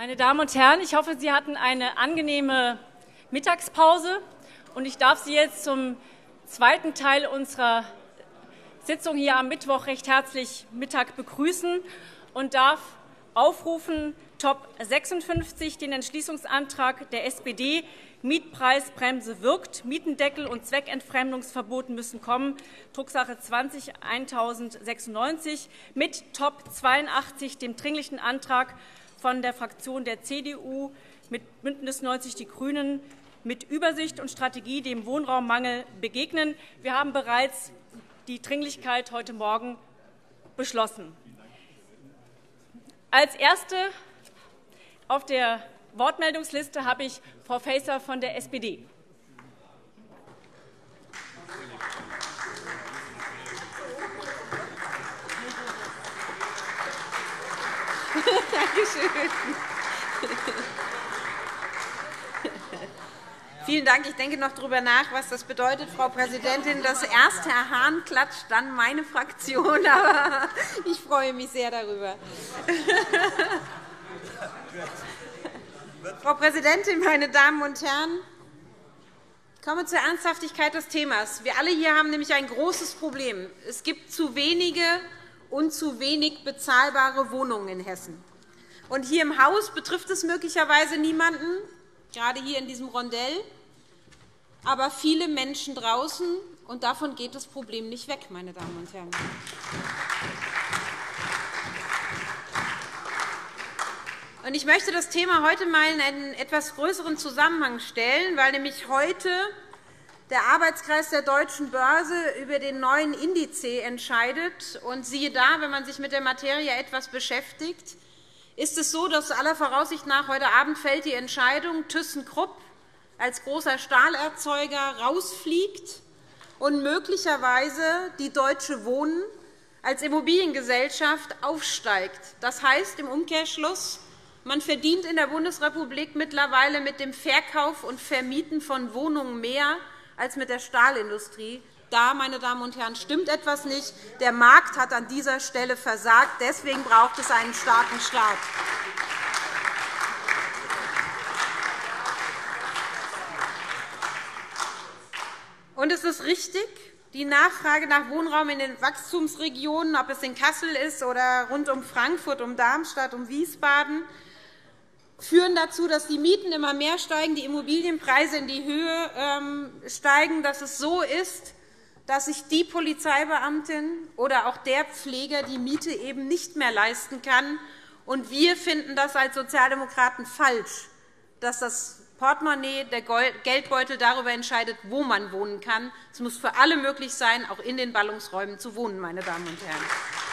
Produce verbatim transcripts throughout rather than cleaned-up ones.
Meine Damen und Herren, ich hoffe, Sie hatten eine angenehme Mittagspause, und ich darf Sie jetzt zum zweiten Teil unserer Sitzung hier am Mittwoch recht herzlich Mittag begrüßen und darf aufrufen Top sechsundfünfzig, den Entschließungsantrag der S P D, Mietpreisbremse wirkt, Mietendeckel und Zweckentfremdungsverbot müssen kommen, Drucksache zwanzig tausendsechsundneunzig, mit Top zweiundachtzig, dem Dringlichen Antrag von der Fraktion der C D U, mit Bündnis neunzig Die Grünen, mit Übersicht und Strategie dem Wohnraummangel begegnen. Wir haben bereits die Dringlichkeit heute Morgen beschlossen. Als Erste auf der Wortmeldungsliste habe ich Frau Faeser von der S P D. Dankeschön. Vielen Dank. Ich denke noch darüber nach, was das bedeutet, Frau Präsidentin, dass erst Herr Hahn klatscht, dann meine Fraktion. Aber ich freue mich sehr darüber. Frau Präsidentin, meine Damen und Herren! Ich komme zur Ernsthaftigkeit des Themas. Wir alle hier haben nämlich ein großes Problem. Es gibt zu wenige und zu wenig bezahlbare Wohnungen in Hessen. Und hier im Haus betrifft es möglicherweise niemanden, gerade hier in diesem Rondell, aber viele Menschen draußen. Und davon geht das Problem nicht weg, meine Damen und Herren. Und ich möchte das Thema heute einmal in einen etwas größeren Zusammenhang stellen, weil nämlich heute der Arbeitskreis der Deutschen Börse über den neuen Indiz entscheidet. Und siehe da, wenn man sich mit der Materie etwas beschäftigt, ist es so, dass aller Voraussicht nach heute Abend fällt die Entscheidung, ThyssenKrupp als großer Stahlerzeuger rausfliegt und möglicherweise die Deutsche Wohnen als Immobiliengesellschaft aufsteigt. Das heißt im Umkehrschluss, man verdient in der Bundesrepublik mittlerweile mit dem Verkauf und Vermieten von Wohnungen mehr als mit der Stahlindustrie. Da, meine Damen und Herren, stimmt etwas nicht. Der Markt hat an dieser Stelle versagt. Deswegen braucht es einen starken Staat. Und es ist richtig, die Nachfrage nach Wohnraum in den Wachstumsregionen, ob es in Kassel ist oder rund um Frankfurt, um Darmstadt, um Wiesbaden, führen dazu, dass die Mieten immer mehr steigen, die Immobilienpreise in die Höhe steigen, dass es so ist, dass sich die Polizeibeamtin oder auch der Pfleger die Miete eben nicht mehr leisten kann. Und wir finden das als Sozialdemokraten falsch, dass das Portemonnaie, der Geldbeutel darüber entscheidet, wo man wohnen kann. Es muss für alle möglich sein, auch in den Ballungsräumen zu wohnen, meine Damen und Herren.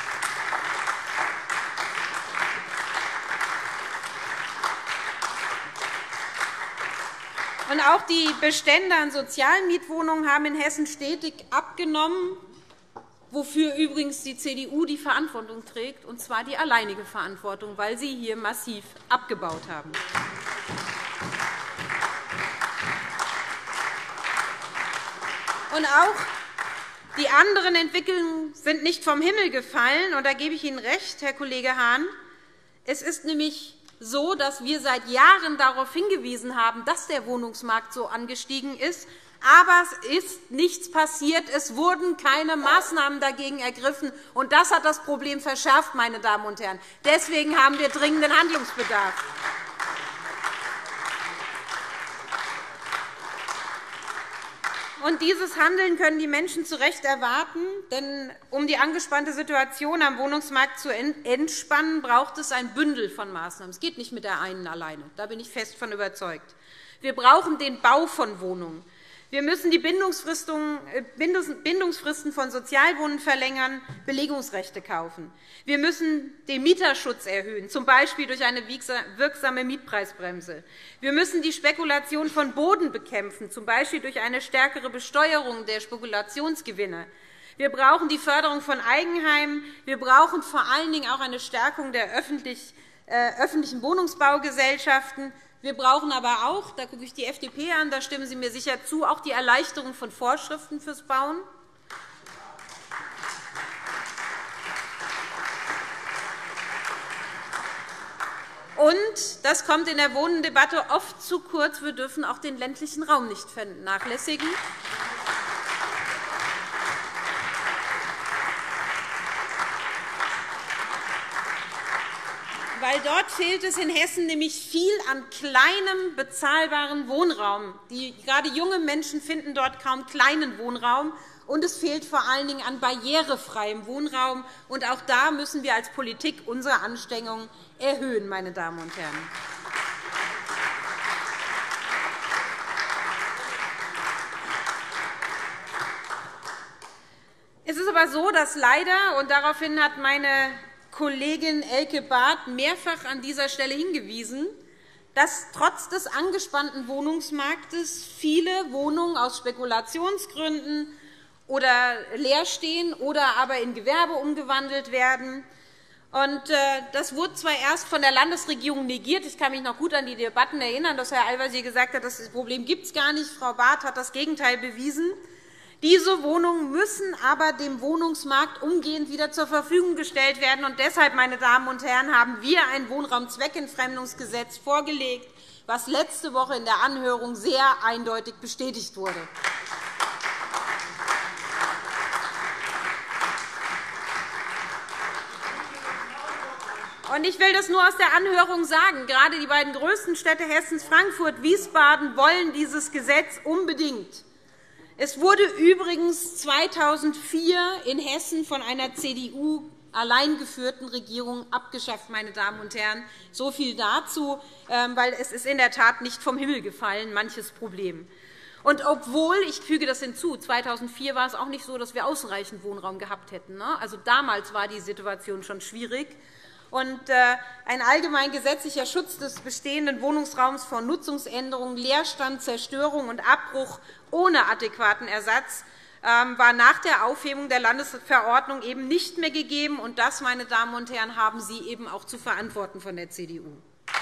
Und auch die Bestände an Sozialmietwohnungen haben in Hessen stetig abgenommen, wofür übrigens die C D U die Verantwortung trägt, und zwar die alleinige Verantwortung, weil sie hier massiv abgebaut haben. Und auch die anderen Entwicklungen sind nicht vom Himmel gefallen. Und da gebe ich Ihnen recht, Herr Kollege Hahn. Es ist nämlich so, dass wir seit Jahren darauf hingewiesen haben, dass der Wohnungsmarkt so angestiegen ist. Aber es ist nichts passiert. Es wurden keine Maßnahmen dagegen ergriffen. Und das hat das Problem verschärft, meine Damen und Herren. Deswegen haben wir dringenden Handlungsbedarf. Und dieses Handeln können die Menschen zu Recht erwarten. Denn um die angespannte Situation am Wohnungsmarkt zu entspannen, braucht es ein Bündel von Maßnahmen. Es geht nicht mit der einen alleine. Da bin ich fest von überzeugt. Wir brauchen den Bau von Wohnungen. Wir müssen die Bindungsfristen von Sozialwohnungen verlängern, Belegungsrechte kaufen. Wir müssen den Mieterschutz erhöhen, z. B. durch eine wirksame Mietpreisbremse. Wir müssen die Spekulation von Boden bekämpfen, z. B. durch eine stärkere Besteuerung der Spekulationsgewinne. Wir brauchen die Förderung von Eigenheimen. Wir brauchen vor allen Dingen auch eine Stärkung der öffentlichen Wohnungsbaugesellschaften. Wir brauchen aber auch, da gucke ich die F D P an, da stimmen Sie mir sicher zu, auch die Erleichterung von Vorschriften fürs Bauen. Und das kommt in der Wohndebatte oft zu kurz. Wir dürfen auch den ländlichen Raum nicht vernachlässigen. Weil dort fehlt es in Hessen nämlich viel an kleinem, bezahlbaren Wohnraum. Die, gerade junge Menschen finden dort kaum kleinen Wohnraum. Und es fehlt vor allen Dingen an barrierefreiem Wohnraum. Und auch da müssen wir als Politik unsere Anstrengungen erhöhen, meine Damen und Herren. Es ist aber so, dass leider, und daraufhin hat meine Kollegin Elke Barth mehrfach an dieser Stelle hingewiesen, dass trotz des angespannten Wohnungsmarktes viele Wohnungen aus Spekulationsgründen oder leer stehen oder aber in Gewerbe umgewandelt werden. Und, äh, das wurde zwar erst von der Landesregierung negiert. Ich kann mich noch gut an die Debatten erinnern, dass Herr Al-Wazir gesagt hat, das Problem gibt es gar nicht. Frau Barth hat das Gegenteil bewiesen. Diese Wohnungen müssen aber dem Wohnungsmarkt umgehend wieder zur Verfügung gestellt werden. Und deshalb, meine Damen und Herren, haben wir ein Wohnraumzweckentfremdungsgesetz vorgelegt, was letzte Woche in der Anhörung sehr eindeutig bestätigt wurde. Ich will das nur aus der Anhörung sagen. Gerade die beiden größten Städte Hessens, Frankfurt und Wiesbaden, wollen dieses Gesetz unbedingt. Es wurde übrigens zweitausendvier in Hessen von einer C D U allein geführten Regierung abgeschafft, meine Damen und Herren. So viel dazu, weil es ist in der Tat nicht vom Himmel gefallen, manches Problem. Und obwohl, ich füge das hinzu, zweitausendvier war es auch nicht so, dass wir ausreichend Wohnraum gehabt hätten. Also damals war die Situation schon schwierig. Und ein allgemein gesetzlicher Schutz des bestehenden Wohnungsraums vor Nutzungsänderungen, Leerstand, Zerstörung und Abbruch ohne adäquaten Ersatz war nach der Aufhebung der Landesverordnung eben nicht mehr gegeben. Und das, meine Damen und Herren, haben Sie eben auch zu verantworten von der C D U.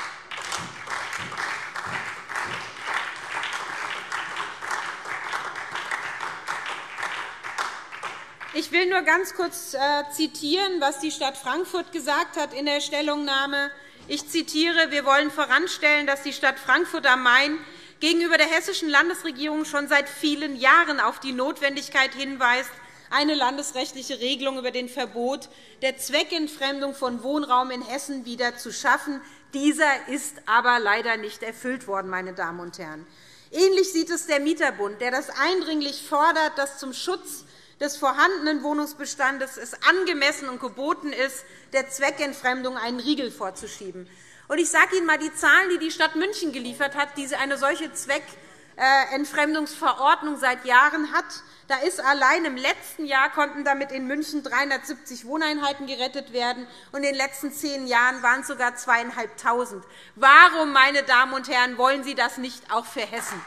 Ich will nur ganz kurz zitieren, was die Stadt Frankfurt gesagt hat in der Stellungnahme. Ich zitiere: Wir wollen voranstellen, dass die Stadt Frankfurt am Main gegenüber der hessischen Landesregierung schon seit vielen Jahren auf die Notwendigkeit hinweist, eine landesrechtliche Regelung über den Verbot der Zweckentfremdung von Wohnraum in Hessen wieder zu schaffen. Dieser ist aber leider nicht erfüllt worden, meine Damen und Herren. Ähnlich sieht es der Mieterbund, der das eindringlich fordert, dass zum Schutz des vorhandenen Wohnungsbestandes es angemessen und geboten ist, der Zweckentfremdung einen Riegel vorzuschieben. Ich sage Ihnen einmal die Zahlen, die die Stadt München geliefert hat, die eine solche Zweckentfremdungsverordnung seit Jahren hat. Da ist allein im letzten Jahr konnten damit in München dreihundertsiebzig Wohneinheiten gerettet werden, und in den letzten zehn Jahren waren es sogar zweitausendfünfhundert. Warum, meine Damen und Herren, wollen Sie das nicht auch für Hessen?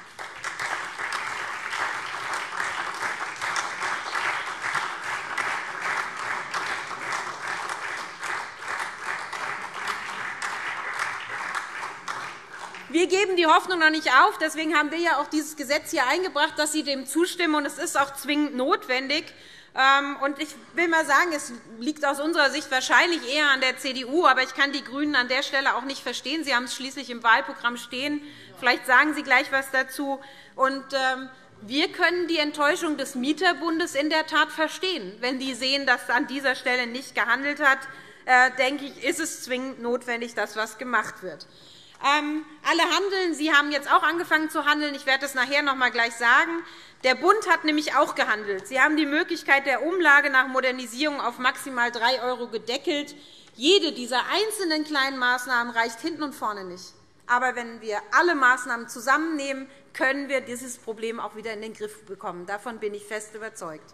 Wir geben die Hoffnung noch nicht auf. Deswegen haben wir ja auch dieses Gesetz hier eingebracht, dass Sie dem zustimmen. Und es ist auch zwingend notwendig. Und ich will mal sagen, es liegt aus unserer Sicht wahrscheinlich eher an der C D U. Aber ich kann die GRÜNEN an der Stelle auch nicht verstehen. Sie haben es schließlich im Wahlprogramm stehen. Vielleicht sagen Sie gleich etwas dazu. Und wir können die Enttäuschung des Mieterbundes in der Tat verstehen. Wenn die sehen, dass an dieser Stelle nicht gehandelt hat, denke ich, ist es zwingend notwendig, dass etwas gemacht wird. Ähm, alle handeln. Sie haben jetzt auch angefangen zu handeln. Ich werde das nachher noch einmal gleich sagen. Der Bund hat nämlich auch gehandelt. Sie haben die Möglichkeit der Umlage nach Modernisierung auf maximal drei € gedeckelt. Jede dieser einzelnen kleinen Maßnahmen reicht hinten und vorne nicht. Aber wenn wir alle Maßnahmen zusammennehmen, können wir dieses Problem auch wieder in den Griff bekommen. Davon bin ich fest überzeugt.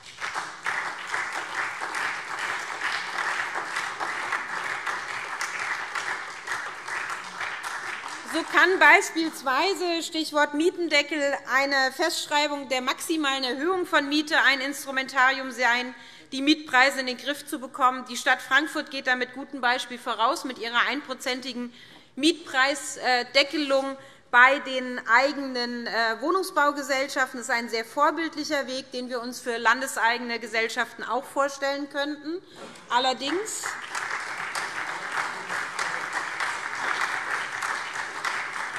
So kann beispielsweise, Stichwort Mietendeckel, eine Festschreibung der maximalen Erhöhung von Miete ein Instrumentarium sein, die Mietpreise in den Griff zu bekommen. Die Stadt Frankfurt geht da mit gutem Beispiel voraus mit ihrer einprozentigen Mietpreisdeckelung bei den eigenen Wohnungsbaugesellschaften. Das ist ein sehr vorbildlicher Weg, den wir uns für landeseigene Gesellschaften auch vorstellen könnten. Allerdings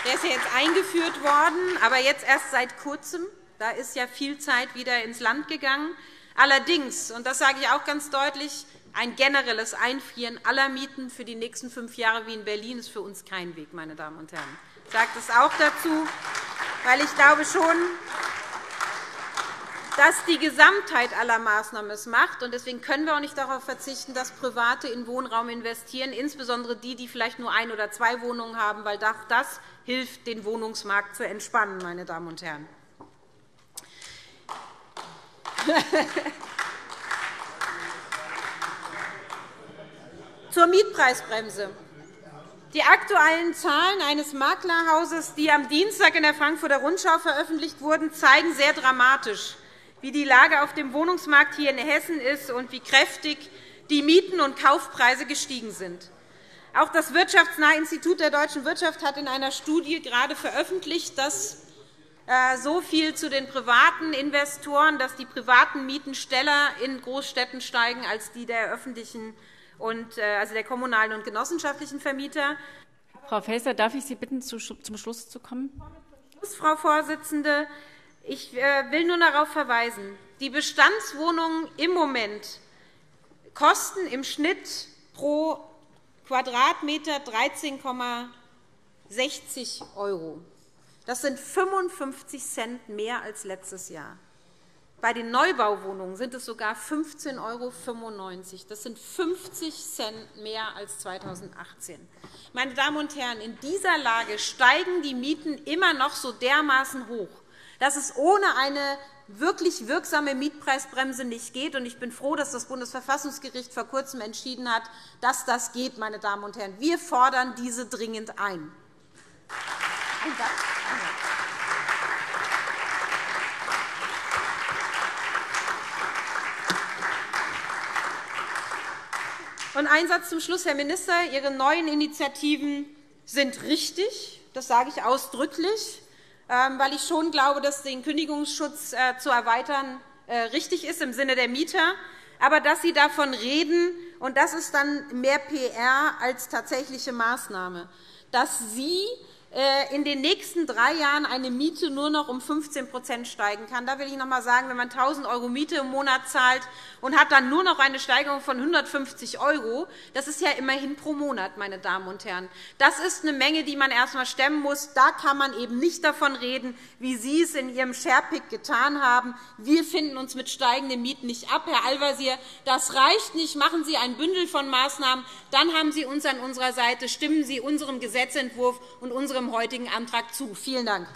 Der ist ja jetzt eingeführt worden, aber jetzt erst seit Kurzem. Da ist ja viel Zeit wieder ins Land gegangen. Allerdings, und das sage ich auch ganz deutlich, ein generelles Einfrieren aller Mieten für die nächsten fünf Jahre wie in Berlin ist für uns kein Weg, meine Damen und Herren. Ich sage das auch dazu, weil ich glaube schon, dass die Gesamtheit aller Maßnahmen es macht. Deswegen können wir auch nicht darauf verzichten, dass Private in Wohnraum investieren, insbesondere die, die vielleicht nur ein oder zwei Wohnungen haben, weil auch das hilft, den Wohnungsmarkt zu entspannen, meine Damen und Herren. Zur Mietpreisbremse. Die aktuellen Zahlen eines Maklerhauses, die am Dienstag in der Frankfurter Rundschau veröffentlicht wurden, zeigen sehr dramatisch, wie die Lage auf dem Wohnungsmarkt hier in Hessen ist und wie kräftig die Mieten und Kaufpreise gestiegen sind. Auch das Wirtschaftsnahe Institut der deutschen Wirtschaft hat in einer Studie gerade veröffentlicht, dass so viel zu den privaten Investoren, dass die privaten Mieten schneller in Großstädten steigen als die der öffentlichen und also der kommunalen und genossenschaftlichen Vermieter. Frau Faeser, darf ich Sie bitten, zum Schluss zu kommen? Frau Vorsitzende, ich will nur darauf verweisen, die Bestandswohnungen im Moment kosten im Schnitt pro Quadratmeter dreizehn Komma sechzig €. Das sind fünfundfünfzig Cent mehr als letztes Jahr. Bei den Neubauwohnungen sind es sogar fünfzehn Komma fünfundneunzig €. Das sind fünfzig Cent mehr als zweitausendachtzehn. Meine Damen und Herren, in dieser Lage steigen die Mieten immer noch so dermaßen hoch, dass es ohne eine wirklich wirksame Mietpreisbremse nicht geht. Ich bin froh, dass das Bundesverfassungsgericht vor Kurzem entschieden hat, dass das geht. Meine Damen und Herren. Wir fordern diese dringend ein. Und ein Satz zum Schluss, Herr Minister. Ihre neuen Initiativen sind richtig. Das sage ich ausdrücklich, weil ich schon glaube, dass den Kündigungsschutz zu erweitern richtig ist im Sinne der Mieter. Aber dass Sie davon reden, und das ist dann mehr P R als tatsächliche Maßnahme, dass Sie in den nächsten drei Jahren eine Miete nur noch um fünfzehn Prozent steigen kann. Da will ich noch einmal sagen, wenn man tausend € Miete im Monat zahlt und hat dann nur noch eine Steigerung von hundertfünfzig €, das ist ja immerhin pro Monat, meine Damen und Herren. Das ist eine Menge, die man erst einmal stemmen muss. Da kann man eben nicht davon reden, wie Sie es in Ihrem Sharepick getan haben. Wir finden uns mit steigenden Mieten nicht ab. Herr Al-Wazir, das reicht nicht. Machen Sie ein Bündel von Maßnahmen. Dann haben Sie uns an unserer Seite. Stimmen Sie unserem Gesetzentwurf und unserem heutigen Antrag zu. Vielen Dank.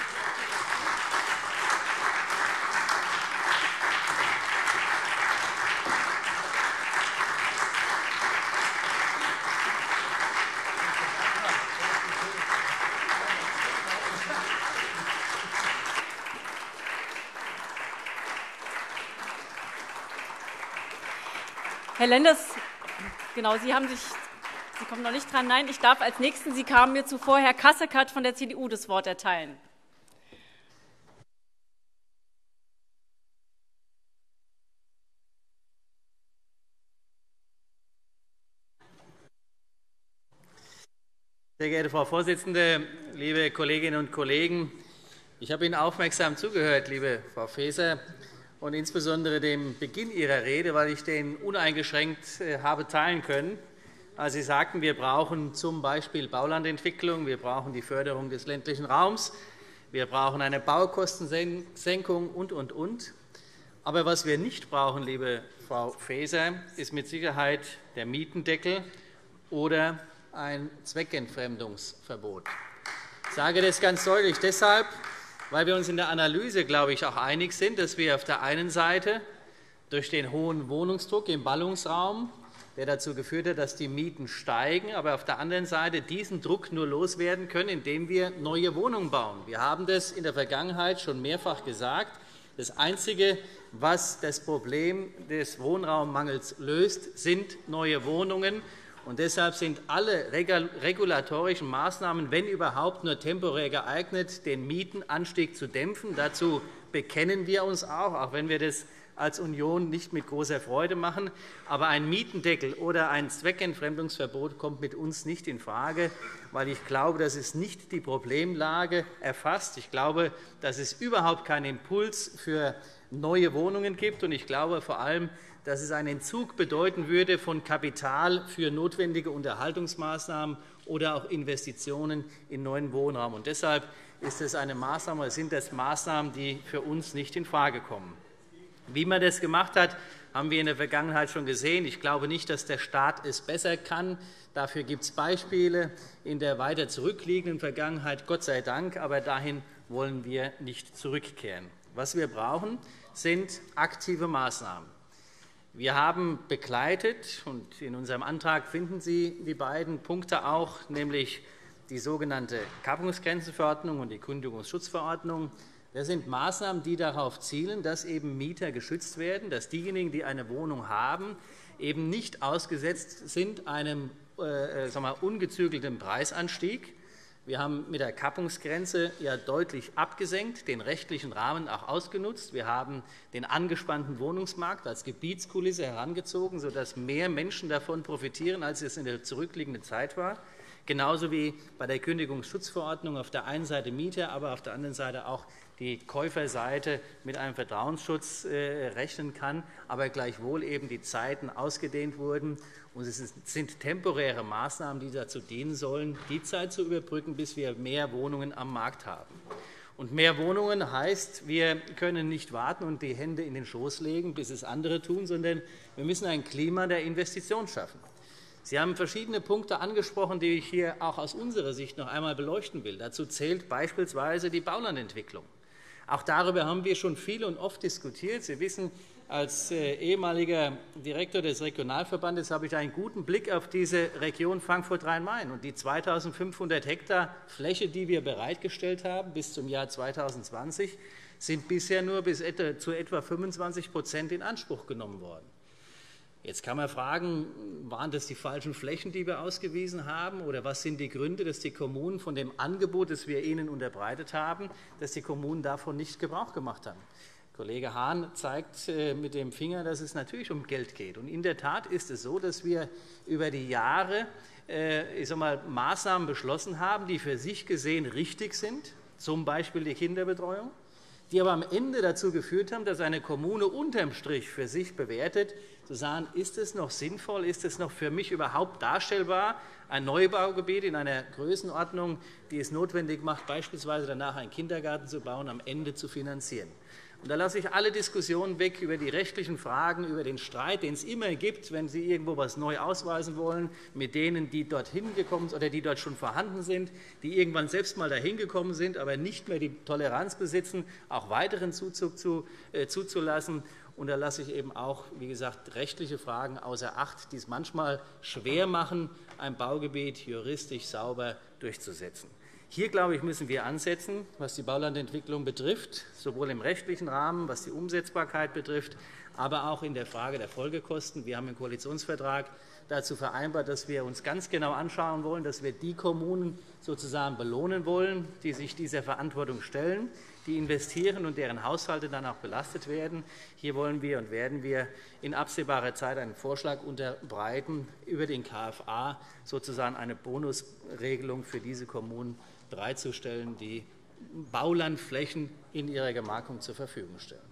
Herr Lenders, genau, Sie haben sich Sie kommen noch nicht dran. Nein, ich darf als Nächsten, Sie kamen mir zuvor, Herr Kasseckert von der C D U das Wort erteilen. Sehr geehrte Frau Vorsitzende, liebe Kolleginnen und Kollegen! Ich habe Ihnen aufmerksam zugehört, liebe Frau Faeser, und insbesondere dem Beginn Ihrer Rede, weil ich den uneingeschränkt habe teilen können. Also Sie sagten, wir brauchen z. B. Baulandentwicklung, wir brauchen die Förderung des ländlichen Raums, wir brauchen eine Baukostensenkung und, und, und. Aber was wir nicht brauchen, liebe Frau Faeser, ist mit Sicherheit der Mietendeckel oder ein Zweckentfremdungsverbot. Ich sage das ganz deutlich deshalb, weil wir uns in der Analyse, glaube ich, auch einig sind, dass wir auf der einen Seite durch den hohen Wohnungsdruck im Ballungsraum, der dazu geführt hat, dass die Mieten steigen, aber auf der anderen Seite diesen Druck nur loswerden können, indem wir neue Wohnungen bauen. Wir haben das in der Vergangenheit schon mehrfach gesagt. Das Einzige, was das Problem des Wohnraummangels löst, sind neue Wohnungen. Und deshalb sind alle regulatorischen Maßnahmen, wenn überhaupt, nur temporär geeignet, den Mietenanstieg zu dämpfen. Dazu bekennen wir uns auch, auch wenn wir das als Union nicht mit großer Freude machen. Aber ein Mietendeckel oder ein Zweckentfremdungsverbot kommt mit uns nicht infrage, weil ich glaube, dass es nicht die Problemlage erfasst. Ich glaube, dass es überhaupt keinen Impuls für neue Wohnungen gibt. Und ich glaube vor allem, dass es einen Entzug bedeuten würde von Kapital für notwendige Unterhaltungsmaßnahmen oder auch Investitionen in neuen Wohnraum. Und deshalb ist es eine Maßnahme, oder sind das Maßnahmen, die für uns nicht infrage kommen. Wie man das gemacht hat, haben wir in der Vergangenheit schon gesehen. Ich glaube nicht, dass der Staat es besser kann. Dafür gibt es Beispiele in der weiter zurückliegenden Vergangenheit, Gott sei Dank. Aber dahin wollen wir nicht zurückkehren. Was wir brauchen, sind aktive Maßnahmen. Wir haben begleitet, und in unserem Antrag finden Sie die beiden Punkte auch, nämlich die sogenannte Kappungsgrenzenverordnung und die Kündigungsschutzverordnung. Das sind Maßnahmen, die darauf zielen, dass eben Mieter geschützt werden, dass diejenigen, die eine Wohnung haben, eben nicht ausgesetzt sind einem äh, sagen wir, ungezügelten Preisanstieg. Wir haben mit der Kappungsgrenze ja deutlich abgesenkt, den rechtlichen Rahmen auch ausgenutzt. Wir haben den angespannten Wohnungsmarkt als Gebietskulisse herangezogen, sodass mehr Menschen davon profitieren, als es in der zurückliegenden Zeit war. Genauso wie bei der Kündigungsschutzverordnung auf der einen Seite Mieter, aber auf der anderen Seite auch die Käuferseite mit einem Vertrauensschutz rechnen kann, aber gleichwohl eben die Zeiten ausgedehnt wurden. Und es sind temporäre Maßnahmen, die dazu dienen sollen, die Zeit zu überbrücken, bis wir mehr Wohnungen am Markt haben. Und mehr Wohnungen heißt, wir können nicht warten und die Hände in den Schoß legen, bis es andere tun, sondern wir müssen ein Klima der Investition schaffen. Sie haben verschiedene Punkte angesprochen, die ich hier auch aus unserer Sicht noch einmal beleuchten will. Dazu zählt beispielsweise die Baulandentwicklung. Auch darüber haben wir schon viel und oft diskutiert. Sie wissen, als ehemaliger Direktor des Regionalverbandes habe ich einen guten Blick auf diese Region Frankfurt-Rhein-Main und die zweitausendfünfhundert Hektar Fläche, die wir bereitgestellt haben bis zum Jahr zweitausendzwanzig, sind bisher nur bis etwa, zu etwa fünfundzwanzig Prozent in Anspruch genommen worden. Jetzt kann man fragen, waren das die falschen Flächen, die wir ausgewiesen haben, oder was sind die Gründe, dass die Kommunen von dem Angebot, das wir ihnen unterbreitet haben, dass die Kommunen davon nicht Gebrauch gemacht haben? Kollege Hahn zeigt mit dem Finger, dass es natürlich um Geld geht. Und in der Tat ist es so, dass wir über die Jahre ich sag mal, Maßnahmen beschlossen haben, die für sich gesehen richtig sind, zum Beispiel die Kinderbetreuung, die aber am Ende dazu geführt haben, dass eine Kommune unterm Strich für sich bewertet, zu sagen, ist es noch sinnvoll, ist es noch für mich überhaupt darstellbar, ein Neubaugebiet in einer Größenordnung, die es notwendig macht, beispielsweise danach einen Kindergarten zu bauen, am Ende zu finanzieren. Und da lasse ich alle Diskussionen weg über die rechtlichen Fragen, über den Streit, den es immer gibt, wenn Sie irgendwo etwas neu ausweisen wollen, mit denen, die dorthin gekommen sind oder die dort schon vorhanden sind, die irgendwann selbst mal dahin gekommen sind, aber nicht mehr die Toleranz besitzen, auch weiteren Zuzug zu, äh, zuzulassen. Und da lasse ich eben auch, wie gesagt, rechtliche Fragen außer Acht, die es manchmal schwer machen, ein Baugebiet juristisch sauber durchzusetzen. Hier, glaube ich, müssen wir ansetzen, was die Baulandentwicklung betrifft, sowohl im rechtlichen Rahmen, was die Umsetzbarkeit betrifft, aber auch in der Frage der Folgekosten. Wir haben im Koalitionsvertrag dazu vereinbart, dass wir uns ganz genau anschauen wollen, dass wir die Kommunen sozusagen belohnen wollen, die sich dieser Verantwortung stellen, die investieren und deren Haushalte dann auch belastet werden. Hier wollen wir und werden wir in absehbarer Zeit einen Vorschlag unterbreiten, über den K F A sozusagen eine Bonusregelung für diese Kommunen bereitzustellen, die Baulandflächen in ihrer Gemarkung zur Verfügung stellen.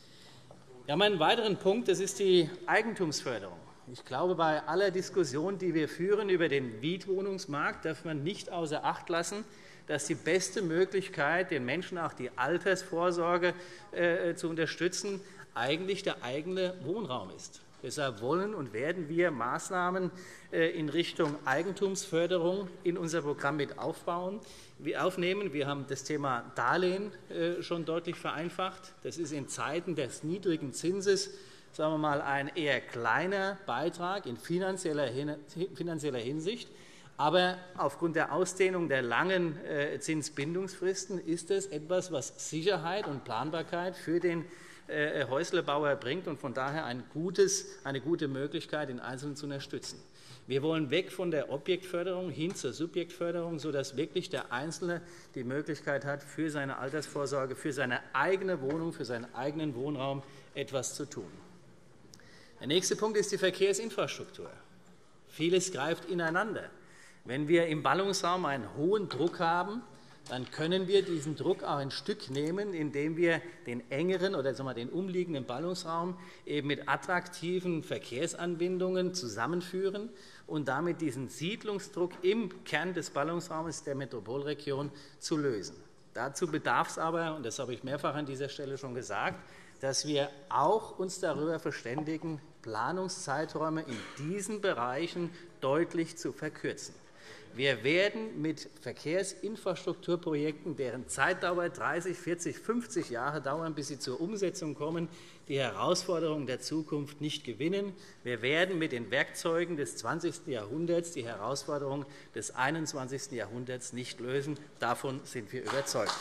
Wir haben einen weiteren Punkt, das ist die Eigentumsförderung. Ich glaube, bei aller Diskussion, die wir führen über den Mietwohnungsmarkt, darf man nicht außer Acht lassen, dass die beste Möglichkeit, den Menschen auch die Altersvorsorge äh, zu unterstützen, eigentlich der eigene Wohnraum ist. Deshalb wollen und werden wir Maßnahmen in Richtung Eigentumsförderung in unser Programm mit aufbauen, aufnehmen. Wir haben das Thema Darlehen schon deutlich vereinfacht. Das ist in Zeiten des niedrigen Zinses, sagen wir mal, ein eher kleiner Beitrag in finanzieller Hinsicht. Aber aufgrund der Ausdehnung der langen Zinsbindungsfristen ist es etwas, was Sicherheit und Planbarkeit für den Häuslebauer bringt und von daher ein gutes, eine gute Möglichkeit, den Einzelnen zu unterstützen. Wir wollen weg von der Objektförderung hin zur Subjektförderung, sodass wirklich der Einzelne die Möglichkeit hat, für seine Altersvorsorge, für seine eigene Wohnung, für seinen eigenen Wohnraum etwas zu tun. Der nächste Punkt ist die Verkehrsinfrastruktur. Vieles greift ineinander. Wenn wir im Ballungsraum einen hohen Druck haben, dann können wir diesen Druck auch ein Stück nehmen, indem wir den engeren oder sagen wir, den umliegenden Ballungsraum eben mit attraktiven Verkehrsanbindungen zusammenführen und damit diesen Siedlungsdruck im Kern des Ballungsraumes der Metropolregion zu lösen. Dazu bedarf es aber, und das habe ich mehrfach an dieser Stelle schon gesagt, dass wir auch uns darüber verständigen, Planungszeiträume in diesen Bereichen deutlich zu verkürzen. Wir werden mit Verkehrsinfrastrukturprojekten, deren Zeitdauer dreißig, vierzig, fünfzig Jahre dauern, bis sie zur Umsetzung kommen, die Herausforderungen der Zukunft nicht gewinnen. Wir werden mit den Werkzeugen des zwanzigsten Jahrhunderts die Herausforderungen des einundzwanzigsten Jahrhunderts nicht lösen. Davon sind wir überzeugt.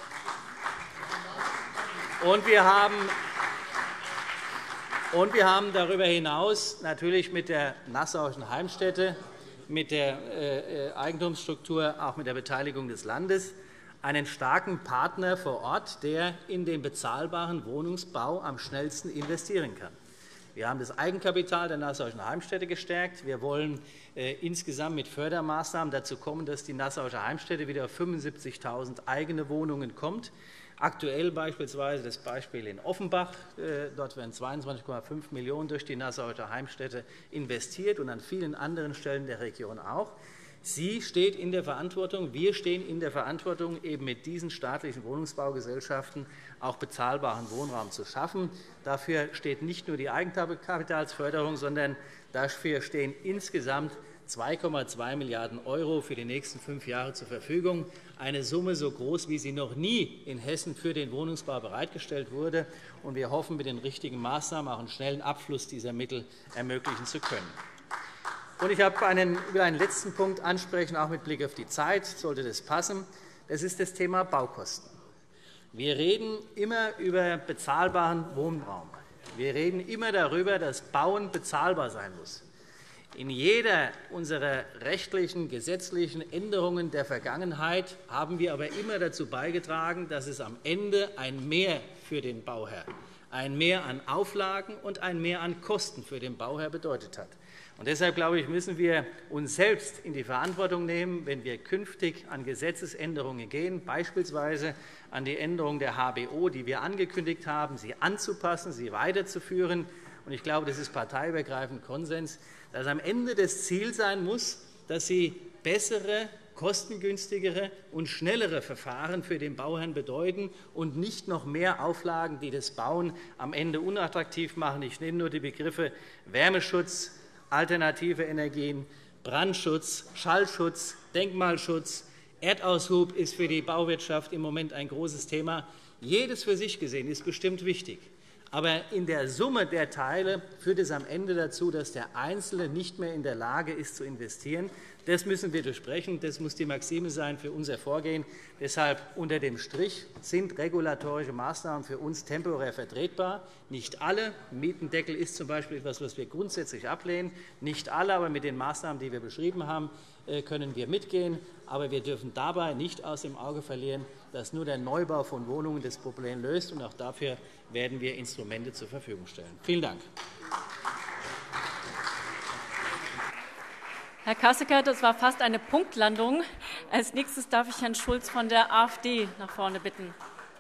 Und wir haben Und wir haben darüber hinaus natürlich mit der Nassauischen Heimstätte, mit der Eigentumsstruktur, auch mit der Beteiligung des Landes, einen starken Partner vor Ort, der in den bezahlbaren Wohnungsbau am schnellsten investieren kann. Wir haben das Eigenkapital der Nassauischen Heimstätte gestärkt. Wir wollen äh, insgesamt mit Fördermaßnahmen dazu kommen, dass die Nassauische Heimstätte wieder auf fünfundsiebzigtausend eigene Wohnungen kommt. Aktuell beispielsweise das Beispiel in Offenbach. Dort werden zweiundzwanzig Komma fünf Millionen € durch die Nassauische Heimstätte investiert und an vielen anderen Stellen der Region auch. Sie steht in der Verantwortung, wir stehen in der Verantwortung, eben mit diesen staatlichen Wohnungsbaugesellschaften auch bezahlbaren Wohnraum zu schaffen. Dafür steht nicht nur die Eigenkapitalsförderung, sondern dafür stehen insgesamt zwei Komma zwei Milliarden € für die nächsten fünf Jahre zur Verfügung, eine Summe so groß, wie sie noch nie in Hessen für den Wohnungsbau bereitgestellt wurde. Und wir hoffen, mit den richtigen Maßnahmen auch einen schnellen Abfluss dieser Mittel ermöglichen zu können. Und ich habe einen, will einen letzten Punkt ansprechen, auch mit Blick auf die Zeit, sollte das passen. Das ist das Thema Baukosten. Wir reden immer über bezahlbaren Wohnraum. Wir reden immer darüber, dass Bauen bezahlbar sein muss. In jeder unserer rechtlichen, gesetzlichen Änderungen der Vergangenheit haben wir aber immer dazu beigetragen, dass es am Ende ein Mehr für den Bauherr, ein Mehr an Auflagen und ein Mehr an Kosten für den Bauherr bedeutet hat. Und deshalb, glaube ich, müssen wir uns selbst in die Verantwortung nehmen, wenn wir künftig an Gesetzesänderungen gehen, beispielsweise an die Änderung der H B O, die wir angekündigt haben, sie anzupassen, sie weiterzuführen. Und ich glaube, das ist parteiübergreifend Konsens, dass am Ende das Ziel sein muss, dass sie bessere, kostengünstigere und schnellere Verfahren für den Bauherrn bedeuten und nicht noch mehr Auflagen, die das Bauen am Ende unattraktiv machen. Ich nenne nur die Begriffe Wärmeschutz, alternative Energien, Brandschutz, Schallschutz, Denkmalschutz. Erdaushub ist für die Bauwirtschaft im Moment ein großes Thema. Jedes für sich gesehen ist bestimmt wichtig. Aber in der Summe der Teile führt es am Ende dazu, dass der Einzelne nicht mehr in der Lage ist, zu investieren. Das müssen wir durchbrechen. Das muss die Maxime sein für unser Vorgehen. Deshalb unter dem Strich sind regulatorische Maßnahmen für uns temporär vertretbar. Nicht alle. Mietendeckel ist zum Beispiel etwas, was wir grundsätzlich ablehnen. Nicht alle, aber mit den Maßnahmen, die wir beschrieben haben, können wir mitgehen. Aber wir dürfen dabei nicht aus dem Auge verlieren, dass nur der Neubau von Wohnungen das Problem löst. Und auch dafür werden wir Instrumente zur Verfügung stellen. Vielen Dank. Herr Kasseckert, das war fast eine Punktlandung. Als Nächstes darf ich Herrn Schulz von der AfD nach vorne bitten.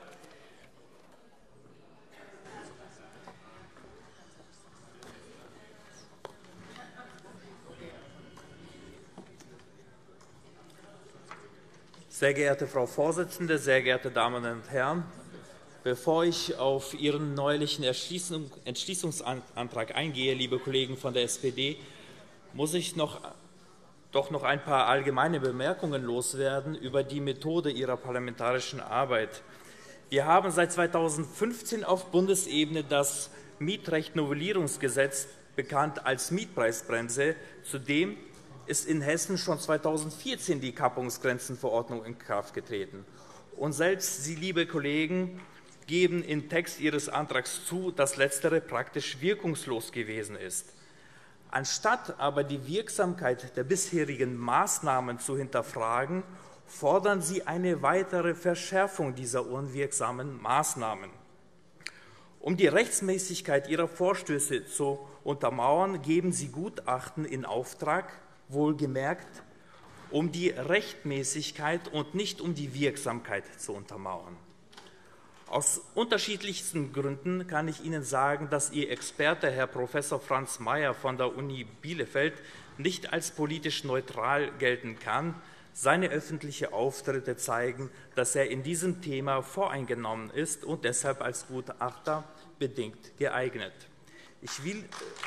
Sehr geehrte Frau Vorsitzende, sehr geehrte Damen und Herren! Bevor ich auf Ihren neulichen Entschließungsantrag eingehe, liebe Kollegen von der S P D, muss ich noch, doch noch ein paar allgemeine Bemerkungen loswerden über die Methode Ihrer parlamentarischen Arbeit. Wir haben seit zweitausendfünfzehn auf Bundesebene das Mietrecht-Novellierungsgesetz, bekannt als Mietpreisbremse. Zudem ist in Hessen schon zweitausendvierzehn die Kappungsgrenzenverordnung in Kraft getreten. Und selbst Sie, liebe Kollegen, geben im Text Ihres Antrags zu, dass letztere praktisch wirkungslos gewesen ist. Anstatt aber die Wirksamkeit der bisherigen Maßnahmen zu hinterfragen, fordern Sie eine weitere Verschärfung dieser unwirksamen Maßnahmen. Um die Rechtsmäßigkeit Ihrer Vorstöße zu untermauern, geben Sie Gutachten in Auftrag, wohlgemerkt, um die Rechtmäßigkeit und nicht um die Wirksamkeit zu untermauern. Aus unterschiedlichsten Gründen kann ich Ihnen sagen, dass Ihr Experte, Herr Professor Franz Mayer von der Uni Bielefeld, nicht als politisch neutral gelten kann. Seine öffentlichen Auftritte zeigen, dass er in diesem Thema voreingenommen ist und deshalb als Gutachter bedingt geeignet. Ich will,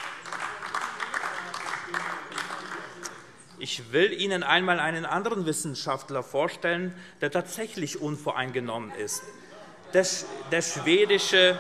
ich will Ihnen einmal einen anderen Wissenschaftler vorstellen, der tatsächlich unvoreingenommen ist. Der, der schwedische,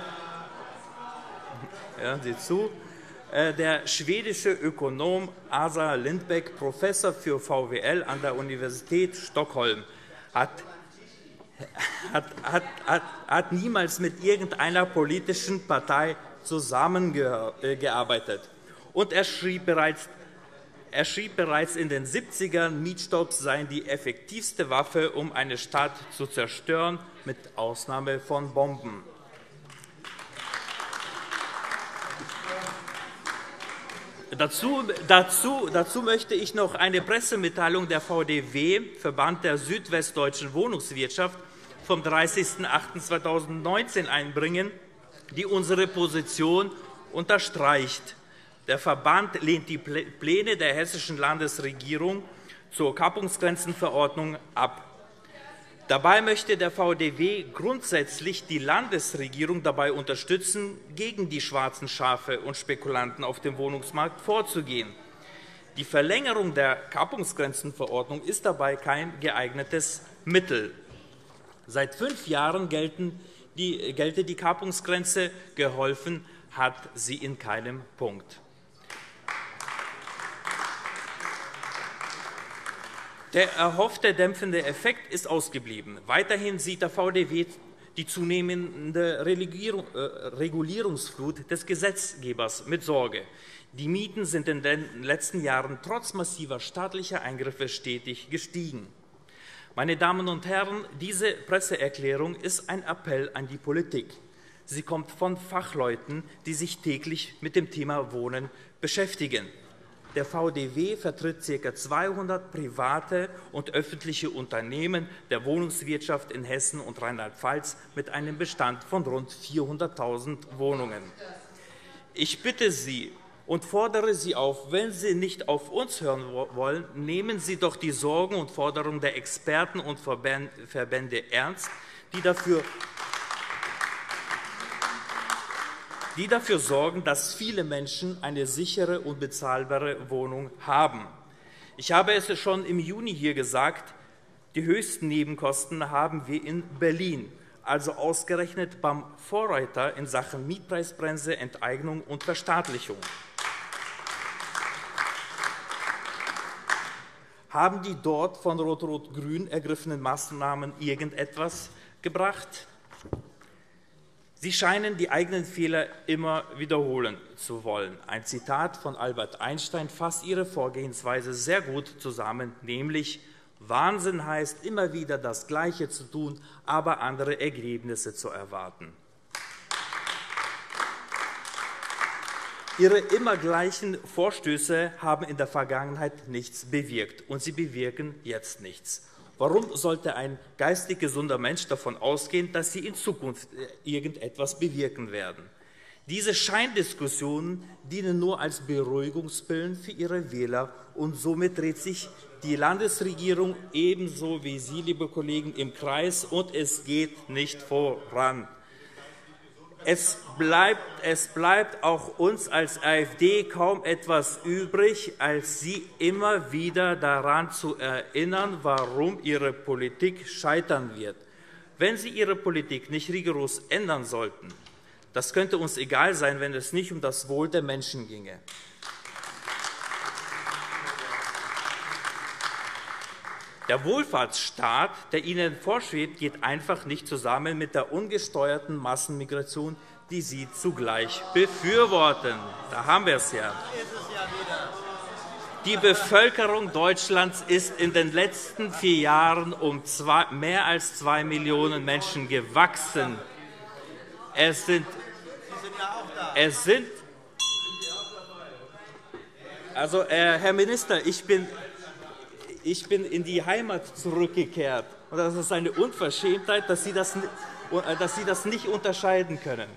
hören Sie zu, der schwedische Ökonom Asa Lindbeck, Professor für V W L an der Universität Stockholm, hat, hat, hat, hat, hat niemals mit irgendeiner politischen Partei zusammengearbeitet. Und er schrieb bereits, er schrieb bereits in den siebzigern, Mietstopps seien die effektivste Waffe, um eine Stadt zu zerstören, mit Ausnahme von Bomben. Dazu, dazu, dazu möchte ich noch eine Pressemitteilung der V D W, Verband der südwestdeutschen Wohnungswirtschaft, vom dreißigsten achten zweitausendneunzehn einbringen, die unsere Position unterstreicht. Der Verband lehnt die Pläne der hessischen Landesregierung zur Kappungsgrenzenverordnung ab. Dabei möchte der V D W grundsätzlich die Landesregierung dabei unterstützen, gegen die schwarzen Schafe und Spekulanten auf dem Wohnungsmarkt vorzugehen. Die Verlängerung der Kappungsgrenzenverordnung ist dabei kein geeignetes Mittel. Seit fünf Jahren gelten die, gelte die Kappungsgrenze, geholfen hat sie in keinem Punkt. Der erhoffte dämpfende Effekt ist ausgeblieben. Weiterhin sieht der V D W die zunehmende Regulierungsflut des Gesetzgebers mit Sorge. Die Mieten sind in den letzten Jahren trotz massiver staatlicher Eingriffe stetig gestiegen. Meine Damen und Herren, diese Presseerklärung ist ein Appell an die Politik. Sie kommt von Fachleuten, die sich täglich mit dem Thema Wohnen beschäftigen. Der V D W vertritt ca. zweihundert private und öffentliche Unternehmen der Wohnungswirtschaft in Hessen und Rheinland-Pfalz mit einem Bestand von rund vierhunderttausend Wohnungen. Ich bitte Sie und fordere Sie auf, wenn Sie nicht auf uns hören wollen, nehmen Sie doch die Sorgen und Forderungen der Experten und Verbände ernst, die dafür die dafür sorgen, dass viele Menschen eine sichere und bezahlbare Wohnung haben. Ich habe es schon im Juni hier gesagt, die höchsten Nebenkosten haben wir in Berlin, also ausgerechnet beim Vorreiter in Sachen Mietpreisbremse, Enteignung und Verstaatlichung. Haben die dort von Rot-Rot-Grün ergriffenen Maßnahmen irgendetwas gebracht? Sie scheinen die eigenen Fehler immer wiederholen zu wollen. Ein Zitat von Albert Einstein fasst Ihre Vorgehensweise sehr gut zusammen, nämlich: Wahnsinn heißt, immer wieder das Gleiche zu tun, aber andere Ergebnisse zu erwarten. Ihre immer gleichen Vorstöße haben in der Vergangenheit nichts bewirkt, und sie bewirken jetzt nichts. Warum sollte ein geistig gesunder Mensch davon ausgehen, dass sie in Zukunft irgendetwas bewirken werden? Diese Scheindiskussionen dienen nur als Beruhigungspillen für ihre Wähler, und somit dreht sich die Landesregierung ebenso wie Sie, liebe Kollegen, im Kreis, und es geht nicht voran. Es bleibt, es bleibt auch uns als AfD kaum etwas übrig, als Sie immer wieder daran zu erinnern, warum Ihre Politik scheitern wird. Wenn Sie Ihre Politik nicht rigoros ändern sollten, das könnte uns egal sein, wenn es nicht um das Wohl der Menschen ginge. Der Wohlfahrtsstaat, der Ihnen vorschwebt, geht einfach nicht zusammen mit der ungesteuerten Massenmigration, die Sie zugleich befürworten. Da haben wir es ja. Die Bevölkerung Deutschlands ist in den letzten vier Jahren um zwei, mehr als zwei Millionen Menschen gewachsen. Es sind, es sind also, äh, Herr Minister, ich bin, ich bin in die Heimat zurückgekehrt. Und das ist eine Unverschämtheit, dass Sie das, dass Sie das nicht unterscheiden können.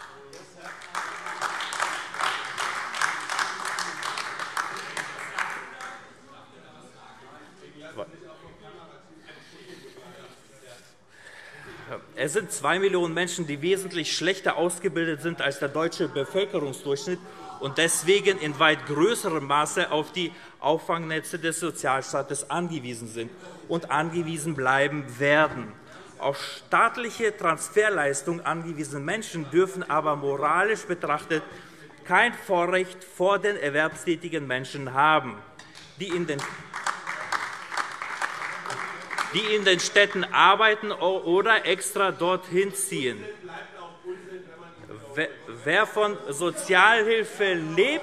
Es sind zwei Millionen Menschen, die wesentlich schlechter ausgebildet sind als der deutsche Bevölkerungsdurchschnitt und deswegen in weit größerem Maße auf die Auffangnetze des Sozialstaates angewiesen sind und angewiesen bleiben werden. Auf staatliche Transferleistungen angewiesene Menschen dürfen aber moralisch betrachtet kein Vorrecht vor den erwerbstätigen Menschen haben, die in den die in den Städten arbeiten oder extra dorthin ziehen. Wer von Sozialhilfe lebt,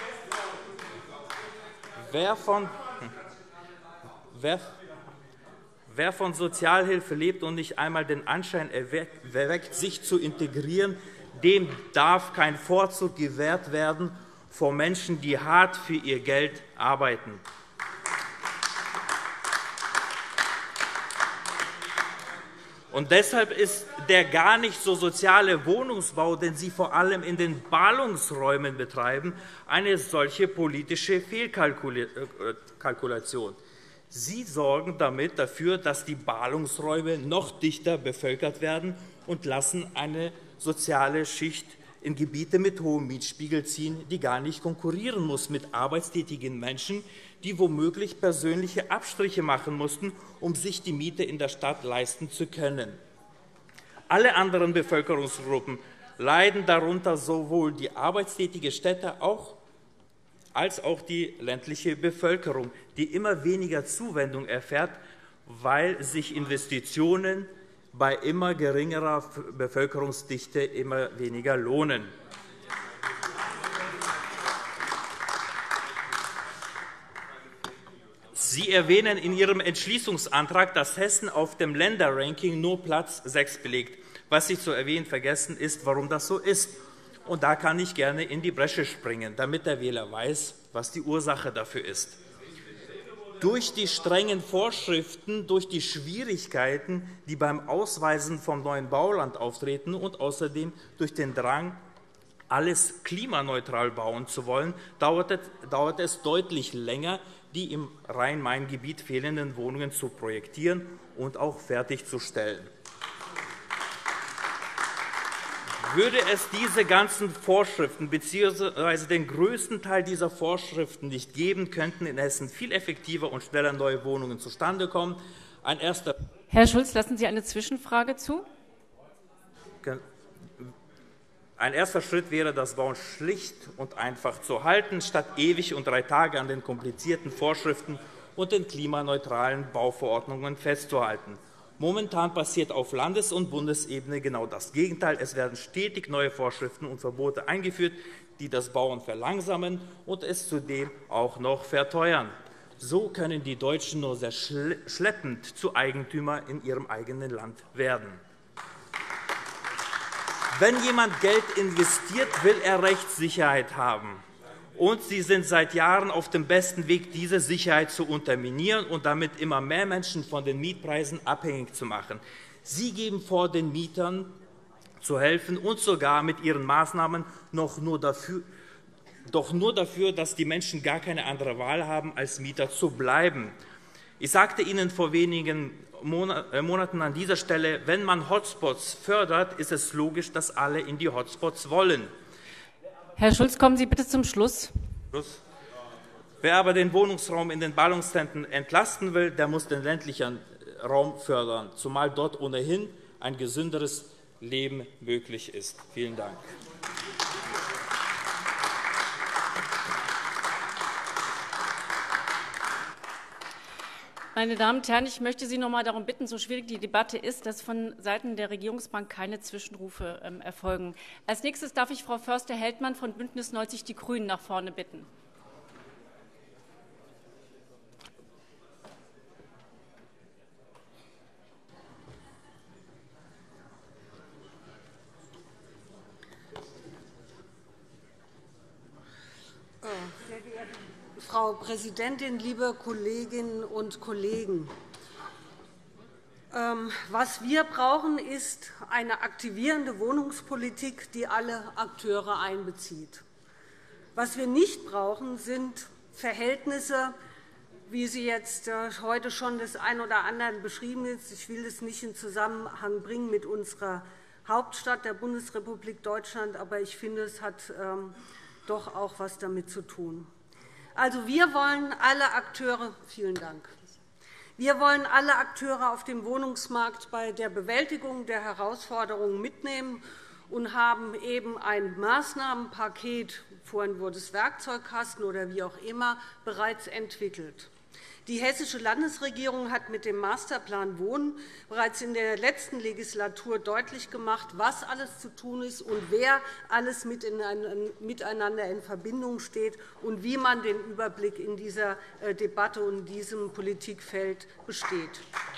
wer von, wer, wer von Sozialhilfe lebt und nicht einmal den Anschein erweckt, sich zu integrieren, dem darf kein Vorzug gewährt werden vor Menschen, die hart für ihr Geld arbeiten. Und deshalb ist der gar nicht so soziale Wohnungsbau, den Sie vor allem in den Ballungsräumen betreiben, eine solche politische Fehlkalkulation. Sie sorgen damit dafür, dass die Ballungsräume noch dichter bevölkert werden und lassen eine soziale Schicht in Gebiete mit hohem Mietspiegel ziehen, die gar nicht konkurrieren muss mit arbeitstätigen Menschen, die womöglich persönliche Abstriche machen mussten, um sich die Miete in der Stadt leisten zu können. Alle anderen Bevölkerungsgruppen leiden darunter, sowohl die arbeitstätige Städte als auch die ländliche Bevölkerung, die immer weniger Zuwendung erfährt, weil sich Investitionen bei immer geringerer Bevölkerungsdichte immer weniger lohnen. Sie erwähnen in Ihrem Entschließungsantrag, dass Hessen auf dem Länderranking nur Platz sechs belegt. Was Sie zu erwähnen vergessen, ist, warum das so ist. Und da kann ich gerne in die Bresche springen, damit der Wähler weiß, was die Ursache dafür ist. Durch die strengen Vorschriften, durch die Schwierigkeiten, die beim Ausweisen vom neuen Bauland auftreten und außerdem durch den Drang, alles klimaneutral bauen zu wollen, dauert es deutlich länger, die im Rhein-Main-Gebiet fehlenden Wohnungen zu projektieren und auch fertigzustellen. Würde es diese ganzen Vorschriften bzw. den größten Teil dieser Vorschriften nicht geben, könnten in Hessen viel effektiver und schneller neue Wohnungen zustande kommen. Ein erster Herr Schulz, lassen Sie eine Zwischenfrage zu? Ein erster Schritt wäre, das Bauen schlicht und einfach zu halten, statt ewig und drei Tage an den komplizierten Vorschriften und den klimaneutralen Bauverordnungen festzuhalten. Momentan passiert auf Landes- und Bundesebene genau das Gegenteil. Es werden stetig neue Vorschriften und Verbote eingeführt, die das Bauen verlangsamen und es zudem auch noch verteuern. So können die Deutschen nur sehr schleppend zu Eigentümer in ihrem eigenen Land werden. Wenn jemand Geld investiert, will er Rechtssicherheit haben. Und Sie sind seit Jahren auf dem besten Weg, diese Sicherheit zu unterminieren und damit immer mehr Menschen von den Mietpreisen abhängig zu machen. Sie geben vor, den Mietern zu helfen und sogar mit Ihren Maßnahmen noch nur dafür, doch nur dafür, dass die Menschen gar keine andere Wahl haben, als Mieter zu bleiben. Ich sagte Ihnen vor wenigen Monaten an dieser Stelle, wenn man Hotspots fördert, ist es logisch, dass alle in die Hotspots wollen. Herr Schulz, kommen Sie bitte zum Schluss. Schluss. Wer aber den Wohnungsraum in den Ballungszentren entlasten will, der muss den ländlichen Raum fördern, zumal dort ohnehin ein gesünderes Leben möglich ist. Vielen Dank. Meine Damen und Herren, ich möchte Sie noch einmal darum bitten, so schwierig die Debatte ist, dass von Seiten der Regierungsbank keine Zwischenrufe ähm, erfolgen. Als nächstes darf ich Frau Förster-Heldmann von Bündnis neunzig Die Grünen nach vorne bitten. Frau Präsidentin, liebe Kolleginnen und Kollegen! Was wir brauchen, ist eine aktivierende Wohnungspolitik, die alle Akteure einbezieht. Was wir nicht brauchen, sind Verhältnisse, wie sie jetzt heute schon das ein oder andere beschrieben ist. Ich will das nicht in Zusammenhang bringen mit unserer Hauptstadt der Bundesrepublik Deutschland, aber ich finde, es hat ähm, doch auch etwas damit zu tun. Also, wir wollen alle Akteure, vielen Dank. Wir wollen alle Akteure auf dem Wohnungsmarkt bei der Bewältigung der Herausforderungen mitnehmen und haben eben ein Maßnahmenpaket, vorhin wurde es Werkzeugkasten oder wie auch immer, bereits entwickelt. Die Hessische Landesregierung hat mit dem Masterplan Wohnen bereits in der letzten Legislatur deutlich gemacht, was alles zu tun ist und wer alles miteinander in Verbindung steht und wie man den Überblick in dieser Debatte und in diesem Politikfeld besteht.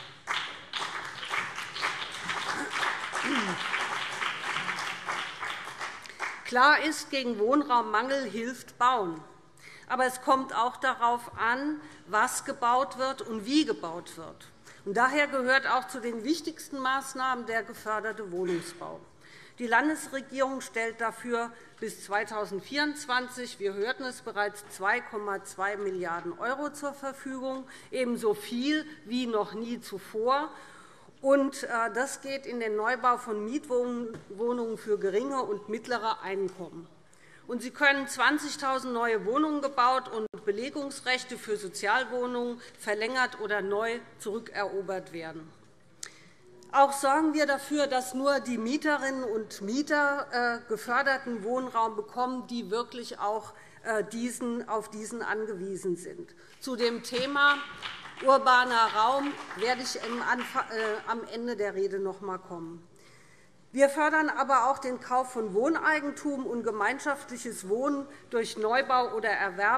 Klar ist, gegen Wohnraummangel hilft Bauen. Aber es kommt auch darauf an, was gebaut wird und wie gebaut wird. Und daher gehört auch zu den wichtigsten Maßnahmen der geförderte Wohnungsbau. Die Landesregierung stellt dafür bis zweitausendvierundzwanzig, wir hörten es bereits, zwei Komma zwei Milliarden € zur Verfügung, ebenso viel wie noch nie zuvor. Und das geht in den Neubau von Mietwohnungen für geringe und mittlere Einkommen. Und Sie können zwanzigtausend neue Wohnungen gebaut und Belegungsrechte für Sozialwohnungen verlängert oder neu zurückerobert werden. Auch sorgen wir dafür, dass nur die Mieterinnen und Mieter geförderten Wohnraum bekommen, die wirklich auch auf diesen angewiesen sind. Zu dem Thema urbaner Raum werde ich am Ende der Rede noch einmal kommen. Wir fördern aber auch den Kauf von Wohneigentum und gemeinschaftliches Wohnen durch Neubau oder Erwerb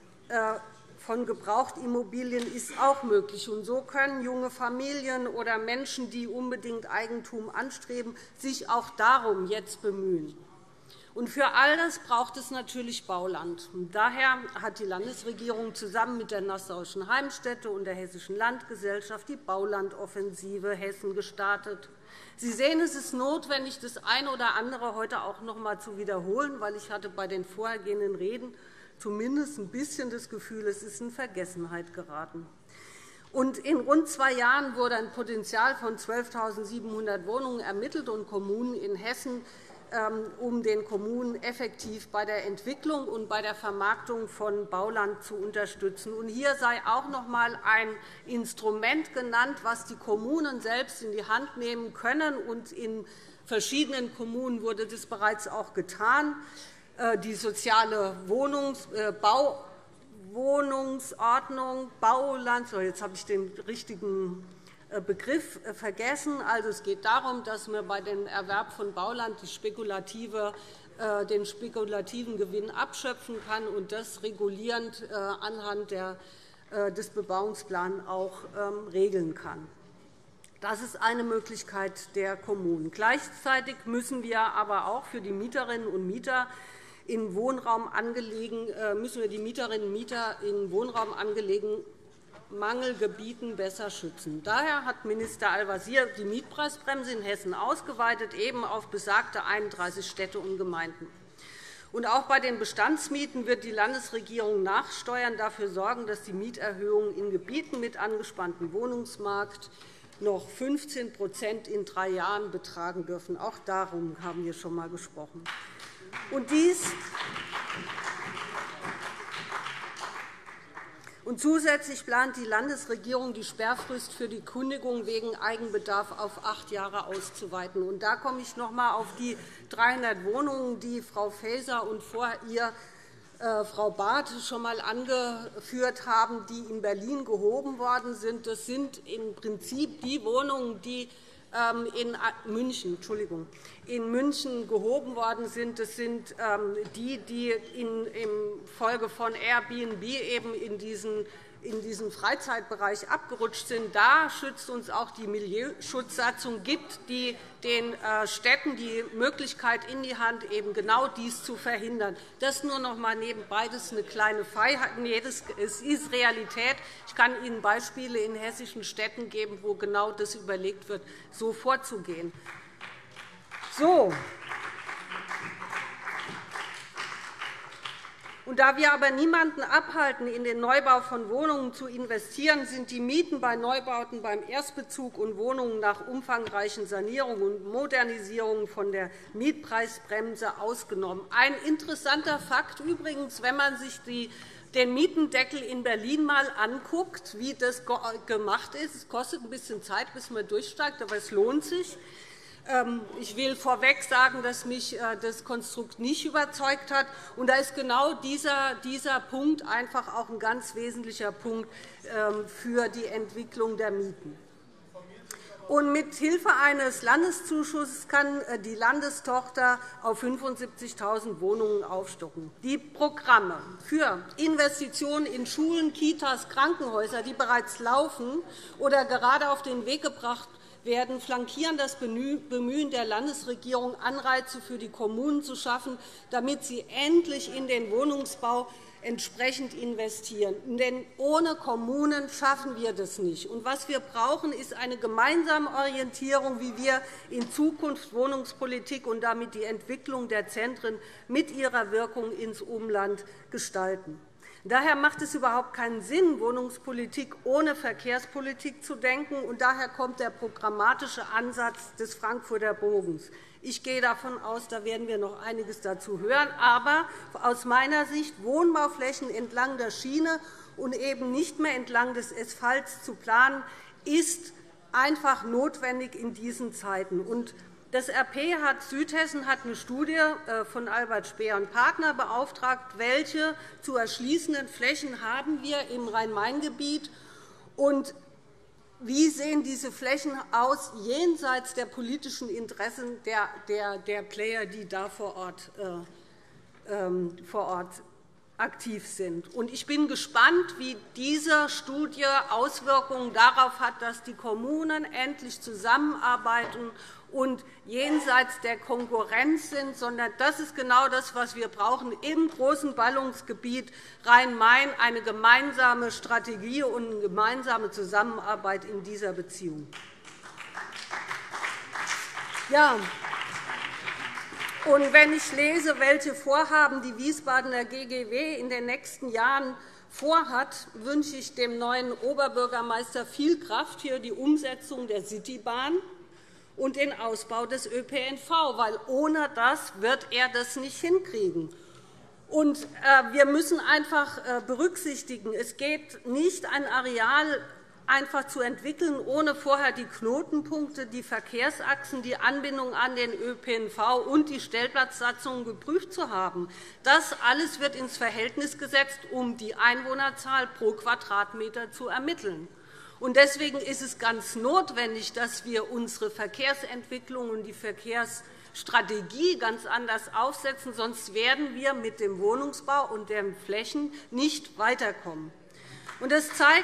von Gebrauchtimmobilien ist auch möglich. Und so können junge Familien oder Menschen, die unbedingt Eigentum anstreben, sich auch darum jetzt bemühen. Und für all das braucht es natürlich Bauland. Und daher hat die Landesregierung zusammen mit der Nassauischen Heimstätte und der Hessischen Landgesellschaft die Baulandoffensive Hessen gestartet. Sie sehen, es ist notwendig, das eine oder andere heute auch noch einmal zu wiederholen, weil ich hatte bei den vorhergehenden Reden zumindest ein bisschen das Gefühl, es ist in Vergessenheit geraten. Und in rund zwei Jahren wurde ein Potenzial von zwölftausendsiebenhundert Wohnungen ermittelt und Kommunen in Hessen, um den Kommunen effektiv bei der Entwicklung und bei der Vermarktung von Bauland zu unterstützen. Und hier sei auch noch einmal ein Instrument genannt, das die Kommunen selbst in die Hand nehmen können. Und in verschiedenen Kommunen wurde das bereits auch getan. Die soziale Wohnungs-, Bau, Wohnungsordnung, Bauland. So, jetzt habe ich den richtigen Begriff vergessen. Also, es geht darum, dass man bei dem Erwerb von Bauland die spekulative, den spekulativen Gewinn abschöpfen kann und das regulierend anhand der, des Bebauungsplans auch regeln kann. Das ist eine Möglichkeit der Kommunen. Gleichzeitig müssen wir aber auch für die Mieterinnen und Mieter in Wohnraum angelegen, müssen wir die Mieterinnen und Mieter in Wohnraum angelegen Mangelgebieten besser schützen. Daher hat Minister Al-Wazir die Mietpreisbremse in Hessen ausgeweitet, eben auf besagte einunddreißig Städte und Gemeinden. Und auch bei den Bestandsmieten wird die Landesregierung nachsteuern, dafür sorgen, dass die Mieterhöhungen in Gebieten mit angespanntem Wohnungsmarkt noch fünfzehn in drei Jahren betragen dürfen. Auch darum haben wir schon einmal gesprochen. Und dies Und zusätzlich plant die Landesregierung, die Sperrfrist für die Kündigung wegen Eigenbedarf auf acht Jahre auszuweiten. Und da komme ich noch einmal auf die dreihundert Wohnungen, die Frau Faeser und vor ihr äh, Frau Barth schon einmal angeführt haben, die in Berlin gehoben worden sind. Das sind im Prinzip die Wohnungen, die in München, Entschuldigung, in München gehoben worden sind. Das sind die, die in Folge von Airbnb eben in diesen in diesem Freizeitbereich abgerutscht sind. Da schützt uns auch die Milieuschutzsatzung, gibt die den Städten die Möglichkeit in die Hand, eben genau dies zu verhindern. Das nur noch einmal nebenbei. Das ist eine kleine Freiheit. Nee, das, es ist Realität. Ich kann Ihnen Beispiele in hessischen Städten geben, wo genau das überlegt wird, so vorzugehen. So. Und da wir aber niemanden abhalten, in den Neubau von Wohnungen zu investieren, sind die Mieten bei Neubauten beim Erstbezug und Wohnungen nach umfangreichen Sanierungen und Modernisierungen von der Mietpreisbremse ausgenommen. Ein interessanter Fakt übrigens, wenn man sich die den Mietendeckel in Berlin einmal anguckt, wie das gemacht ist. Es kostet ein bisschen Zeit, bis man durchsteigt, aber es lohnt sich. Ich will vorweg sagen, dass mich das Konstrukt nicht überzeugt hat. Und da ist genau dieser, dieser Punkt einfach auch ein ganz wesentlicher Punkt für die Entwicklung der Mieten. Und mit Hilfe eines Landeszuschusses kann die Landestochter auf fünfundsiebzigtausend Wohnungen aufstocken. Die Programme für Investitionen in Schulen, Kitas, Krankenhäuser, die bereits laufen oder gerade auf den Weg gebracht werden, flankieren das Bemühen der Landesregierung, Anreize für die Kommunen zu schaffen, damit sie endlich in den Wohnungsbau entsprechend investieren. Denn ohne Kommunen schaffen wir das nicht. Und was wir brauchen, ist eine gemeinsame Orientierung, wie wir in Zukunft Wohnungspolitik und damit die Entwicklung der Zentren mit ihrer Wirkung ins Umland gestalten. Daher macht es überhaupt keinen Sinn, Wohnungspolitik ohne Verkehrspolitik zu denken. Und daher kommt der programmatische Ansatz des Frankfurter Bogens. Ich gehe davon aus, da werden wir noch einiges dazu hören. Aber aus meiner Sicht Wohnbauflächen entlang der Schiene und eben nicht mehr entlang des Asphalts zu planen, ist einfach notwendig in diesen Zeiten. Und das R P hat Südhessen hat eine Studie von Albert Speer und Partner beauftragt, welche zu erschließenden Flächen haben wir im Rhein-Main-Gebiet und wie sehen diese Flächen aus jenseits der politischen Interessen der, der, der Player, die da vor Ort, äh, vor Ort aktiv sind. Und ich bin gespannt, wie diese Studie Auswirkungen darauf hat, dass die Kommunen endlich zusammenarbeiten und jenseits der Konkurrenz sind, sondern das ist genau das, was wir brauchen im großen Ballungsgebiet Rhein-Main, eine gemeinsame Strategie und eine gemeinsame Zusammenarbeit in dieser Beziehung. Ja. Und wenn ich lese, welche Vorhaben die Wiesbadener G G W in den nächsten Jahren vorhat, wünsche ich dem neuen Oberbürgermeister viel Kraft für die Umsetzung der Citybahn und den Ausbau des Ö P N V, weil ohne das wird er das nicht hinkriegen. Und wir müssen einfach berücksichtigen, es geht nicht, ein Areal einfach zu entwickeln, ohne vorher die Knotenpunkte, die Verkehrsachsen, die Anbindung an den Ö P N V und die Stellplatzsatzungen geprüft zu haben. Das alles wird ins Verhältnis gesetzt, um die Einwohnerzahl pro Quadratmeter zu ermitteln. Deswegen ist es ganz notwendig, dass wir unsere Verkehrsentwicklung und die Verkehrsstrategie ganz anders aufsetzen. Sonst werden wir mit dem Wohnungsbau und den Flächen nicht weiterkommen. Das zeigt,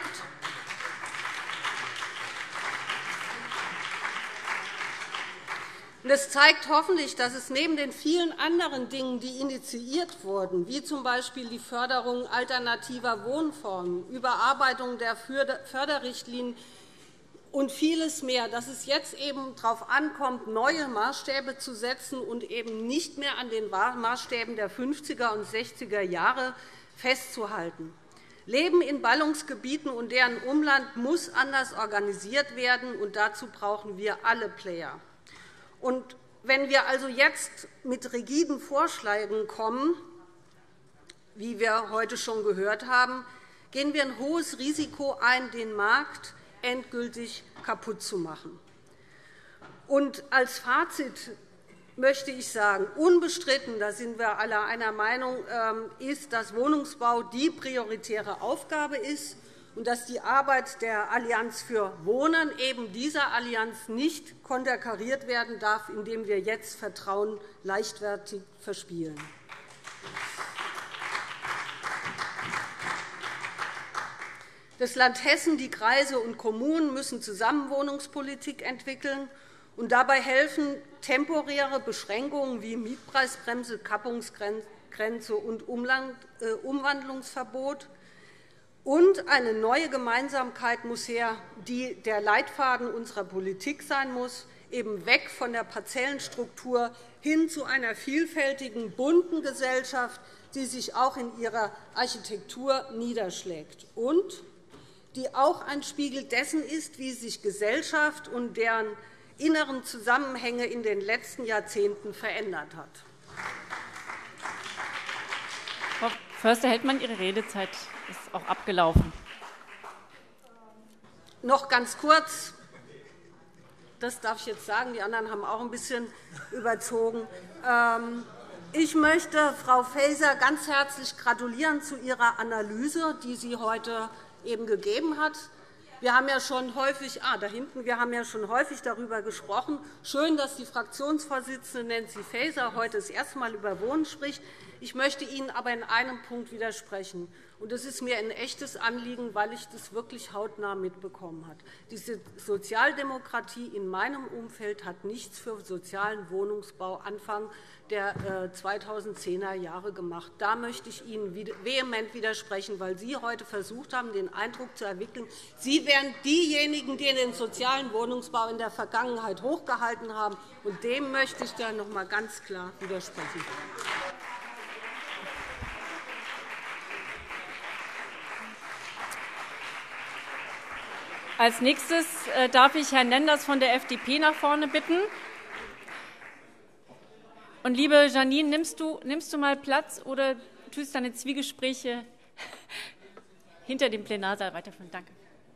Das zeigt hoffentlich, dass es neben den vielen anderen Dingen, die initiiert wurden, wie z. B. die Förderung alternativer Wohnformen, Überarbeitung der Förderrichtlinien und vieles mehr, dass es jetzt eben darauf ankommt, neue Maßstäbe zu setzen und eben nicht mehr an den Maßstäben der fünfziger und sechziger Jahre festzuhalten. Leben in Ballungsgebieten und deren Umland muss anders organisiert werden, und dazu brauchen wir alle Player. Und wenn wir also jetzt mit rigiden Vorschlägen kommen, wie wir heute schon gehört haben, gehen wir ein hohes Risiko ein, den Markt endgültig kaputt zu machen. Und als Fazit möchte ich sagen, unbestritten, da sind wir alle einer Meinung, ist, dass Wohnungsbau die prioritäre Aufgabe ist und dass die Arbeit der Allianz für Wohnen eben dieser Allianz nicht konterkariert werden darf, indem wir jetzt Vertrauen leichtfertig verspielen. Das Land Hessen, die Kreise und Kommunen müssen zusammen Wohnungspolitik entwickeln und dabei helfen, temporäre Beschränkungen wie Mietpreisbremse, Kappungsgrenze und Umwandlungsverbot und eine neue Gemeinsamkeit muss her, die der Leitfaden unserer Politik sein muss, eben weg von der Parzellenstruktur hin zu einer vielfältigen, bunten Gesellschaft, die sich auch in ihrer Architektur niederschlägt und die auch ein Spiegel dessen ist, wie sich Gesellschaft und deren inneren Zusammenhänge in den letzten Jahrzehnten verändert hat. Frau Förster-Heldmann, Ihre Redezeit ist auch abgelaufen. Noch ganz kurz. Das darf ich jetzt sagen. Die anderen haben auch ein bisschen überzogen. Ich möchte Frau Faeser ganz herzlich gratulieren zu ihrer Analyse, die sie heute eben gegeben hat. Wir haben ja schon häufig, ah, da hinten, wir haben ja schon häufig darüber gesprochen. Schön, dass die Fraktionsvorsitzende Nancy Faeser heute das erste Mal über Wohnen spricht. Ich möchte Ihnen aber in einem Punkt widersprechen. Und das ist mir ein echtes Anliegen, weil ich das wirklich hautnah mitbekommen habe. Die Sozialdemokratie in meinem Umfeld hat nichts für sozialen Wohnungsbau Anfang der zweitausendzehner Jahre gemacht. Da möchte ich Ihnen vehement widersprechen, weil Sie heute versucht haben, den Eindruck zu erwickeln, Sie wären diejenigen, die den sozialen Wohnungsbau in der Vergangenheit hochgehalten haben. Und dem möchte ich dann noch einmal ganz klar widersprechen. Als Nächstes darf ich Herrn Lenders von der F D P nach vorne bitten. Und liebe Janine, nimmst du, nimmst du mal Platz oder tust deine Zwiegespräche hinter dem Plenarsaal weiterführen? Danke.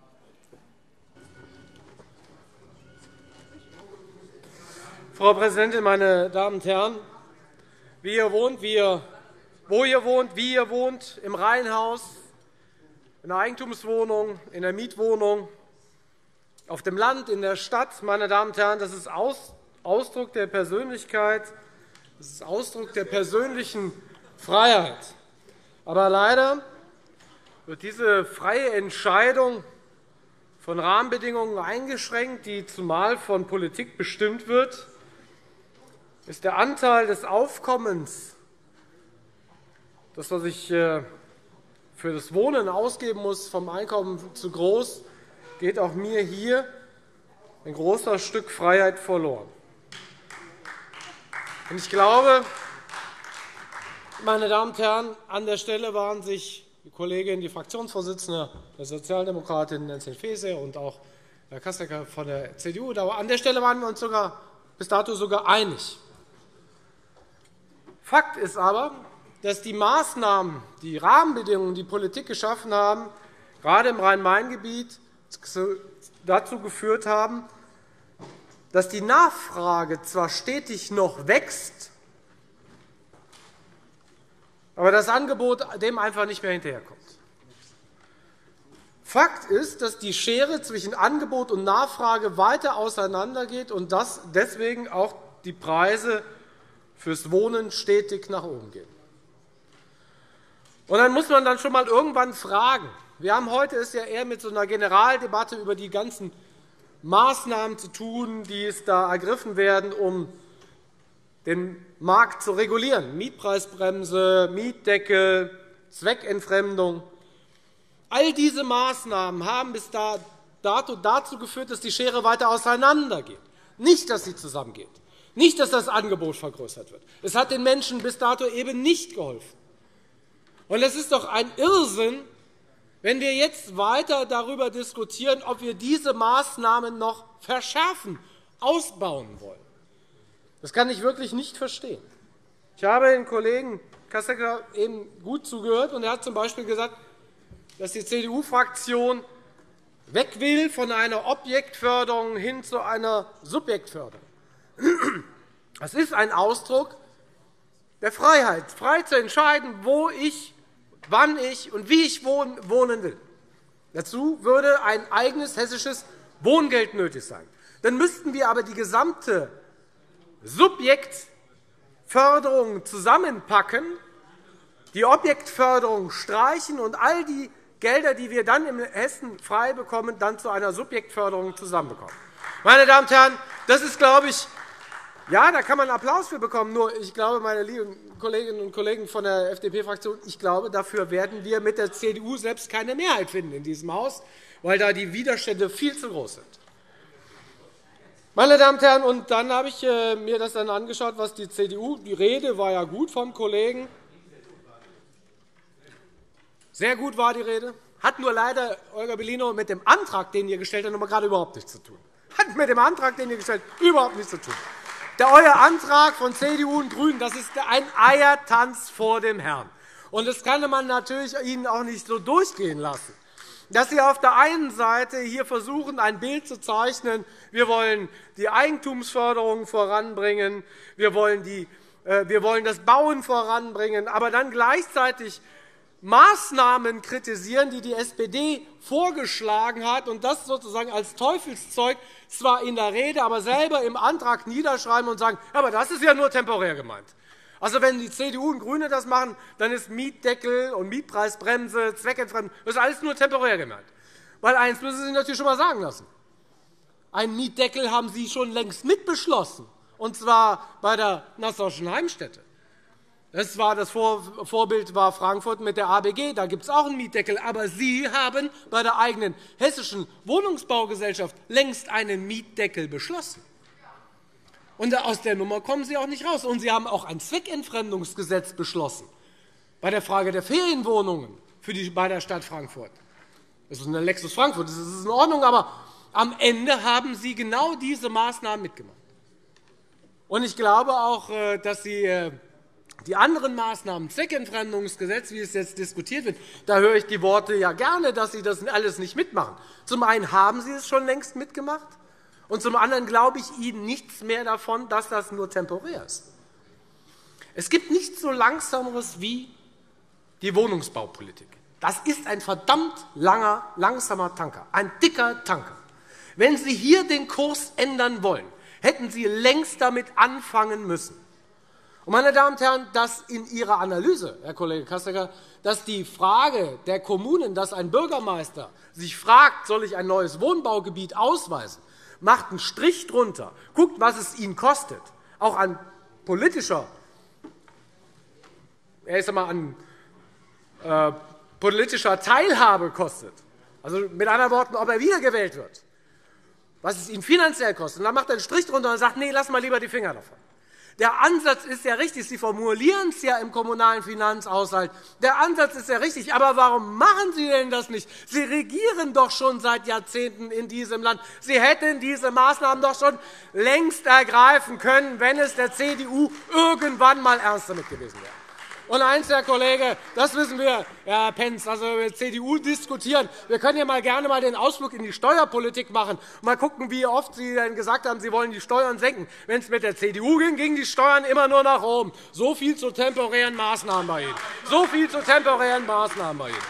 Frau Präsidentin, meine Damen und Herren! Wie ihr wohnt, wie ihr, wo ihr wohnt, wie ihr wohnt, im Reihenhaus, in der Eigentumswohnung, in der Mietwohnung, auf dem Land, in der Stadt, meine Damen und Herren, das ist Ausdruck der Persönlichkeit, das ist Ausdruck der persönlichen Freiheit. Aber leider wird diese freie Entscheidung von Rahmenbedingungen eingeschränkt, die zumal von Politik bestimmt wird. Ist der Anteil des Aufkommens, das, was ich für das Wohnen ausgeben muss, vom Einkommen zu groß, geht auch mir hier ein großes Stück Freiheit verloren. Ich glaube, meine Damen und Herren, an der Stelle waren sich die Kollegin, die Fraktionsvorsitzende der Sozialdemokratin Nancy Faeser und auch Herr Kassecker von der C D U, an der Stelle waren wir uns sogar, bis dato sogar einig. Fakt ist aber, dass die Maßnahmen, die Rahmenbedingungen, die Politik geschaffen haben, gerade im Rhein-Main-Gebiet dazu geführt haben, dass die Nachfrage zwar stetig noch wächst, aber das Angebot dem einfach nicht mehr hinterherkommt. Fakt ist, dass die Schere zwischen Angebot und Nachfrage weiter auseinandergeht und dass deswegen auch die Preise fürs Wohnen stetig nach oben gehen. Und dann muss man dann schon mal irgendwann fragen. Wir haben heute es ja eher mit so einer Generaldebatte über die ganzen Maßnahmen zu tun, die es da ergriffen werden, um den Markt zu regulieren. Mietpreisbremse, Mietdeckel, Zweckentfremdung. All diese Maßnahmen haben bis dato dazu geführt, dass die Schere weiter auseinandergeht. Nicht, dass sie zusammengeht. Nicht, dass das Angebot vergrößert wird. Es hat den Menschen bis dato eben nicht geholfen. Und es ist doch ein Irrsinn, wenn wir jetzt weiter darüber diskutieren, ob wir diese Maßnahmen noch verschärfen, ausbauen wollen. Das kann ich wirklich nicht verstehen. Ich habe den Kollegen Kassecker eben gut zugehört, und er hat z.B. gesagt, dass die C D U-Fraktion weg will von einer Objektförderung hin zu einer Subjektförderung. Das ist ein Ausdruck der Freiheit, frei zu entscheiden, wo ich, wann ich und wie ich wohnen will. Dazu würde ein eigenes hessisches Wohngeld nötig sein. Dann müssten wir aber die gesamte Subjektförderung zusammenpacken, die Objektförderung streichen und all die Gelder, die wir dann in Hessen frei bekommen, dann zu einer Subjektförderung zusammenbekommen. Meine Damen und Herren, das ist, glaube ich, ja, da kann man Applaus für bekommen. Nur, ich glaube, meine lieben Kolleginnen und Kollegen von der F D P-Fraktion, ich glaube, dafür werden wir mit der C D U selbst keine Mehrheit finden in diesem Haus, weil da die Widerstände viel zu groß sind. Meine Damen und Herren, und dann habe ich mir das dann angeschaut, was die C D U, die Rede war ja gut vom Kollegen, sehr gut war die Rede, hat nur leider, Olga Bellino, mit dem Antrag, den ihr gestellt habt, noch mal gerade überhaupt nichts zu tun. Hat mit dem Antrag, den ihr gestellt habt, überhaupt nichts zu tun. Der euer Antrag von C D U und GRÜNEN, das ist ein Eiertanz vor dem Herrn. Und das kann man natürlich Ihnen auch nicht so durchgehen lassen, dass Sie auf der einen Seite hier versuchen, ein Bild zu zeichnen, wir wollen die Eigentumsförderung voranbringen, wir wollen, die, äh, wir wollen das Bauen voranbringen, aber dann gleichzeitig Maßnahmen kritisieren, die die S P D vorgeschlagen hat, und das sozusagen als Teufelszeug zwar in der Rede, aber selber im Antrag niederschreiben und sagen, aber das ist ja nur temporär gemeint. Also, wenn die C D U und GRÜNE das machen, dann ist Mietdeckel und Mietpreisbremse, Zweckentfremdung, das ist alles nur temporär gemeint. Weil eins müssen Sie sich natürlich schon einmal sagen lassen. Einen Mietdeckel haben Sie schon längst mitbeschlossen, und zwar bei der Nassauischen Heimstätte. Das, war das Vorbild war Frankfurt mit der A B G, da gibt es auch einen Mietdeckel. Aber Sie haben bei der eigenen Hessischen Wohnungsbaugesellschaft längst einen Mietdeckel beschlossen. Und aus der Nummer kommen Sie auch nicht raus. Und Sie haben auch ein Zweckentfremdungsgesetz beschlossen bei der Frage der Ferienwohnungen für die, bei der Stadt Frankfurt. Das ist eine Lexus Frankfurt, das ist in Ordnung, aber am Ende haben Sie genau diese Maßnahmen mitgemacht. Und ich glaube auch, dass Sie die anderen Maßnahmen, Zweckentfremdungsgesetz, wie es jetzt diskutiert wird, da höre ich die Worte ja gerne, dass Sie das alles nicht mitmachen. Zum einen haben Sie es schon längst mitgemacht, und zum anderen glaube ich Ihnen nichts mehr davon, dass das nur temporär ist. Es gibt nichts so Langsameres wie die Wohnungsbaupolitik. Das ist ein verdammt langer, langsamer Tanker, ein dicker Tanker. Wenn Sie hier den Kurs ändern wollen, hätten Sie längst damit anfangen müssen. Und, meine Damen und Herren, dass in Ihrer Analyse, Herr Kollege Kassecker, dass die Frage der Kommunen, dass ein Bürgermeister sich fragt, soll ich ein neues Wohnbaugebiet ausweisen, macht einen Strich drunter, guckt, was es ihn kostet, auch an politischer, ich sag mal, an äh, politischer Teilhabe kostet, also mit anderen Worten, ob er wiedergewählt wird, was es ihn finanziell kostet. Und dann macht er einen Strich drunter und sagt, nee, lass mal lieber die Finger davon. Der Ansatz ist ja richtig. Sie formulieren es ja im kommunalen Finanzhaushalt. Der Ansatz ist ja richtig. Aber warum machen Sie denn das nicht? Sie regieren doch schon seit Jahrzehnten in diesem Land. Sie hätten diese Maßnahmen doch schon längst ergreifen können, wenn es der C D U irgendwann einmal ernst damit gewesen wäre. Und eins, Herr Kollege, das wissen wir, Herr Pentz, also wenn wir C D U diskutieren, wir können ja mal gerne mal den Ausflug in die Steuerpolitik machen und mal gucken, wie oft Sie denn gesagt haben, Sie wollen die Steuern senken. Wenn es mit der C D U ging, gingen die Steuern immer nur nach oben. So viel zu temporären Maßnahmen bei Ihnen. So viel zu temporären Maßnahmen bei Ihnen.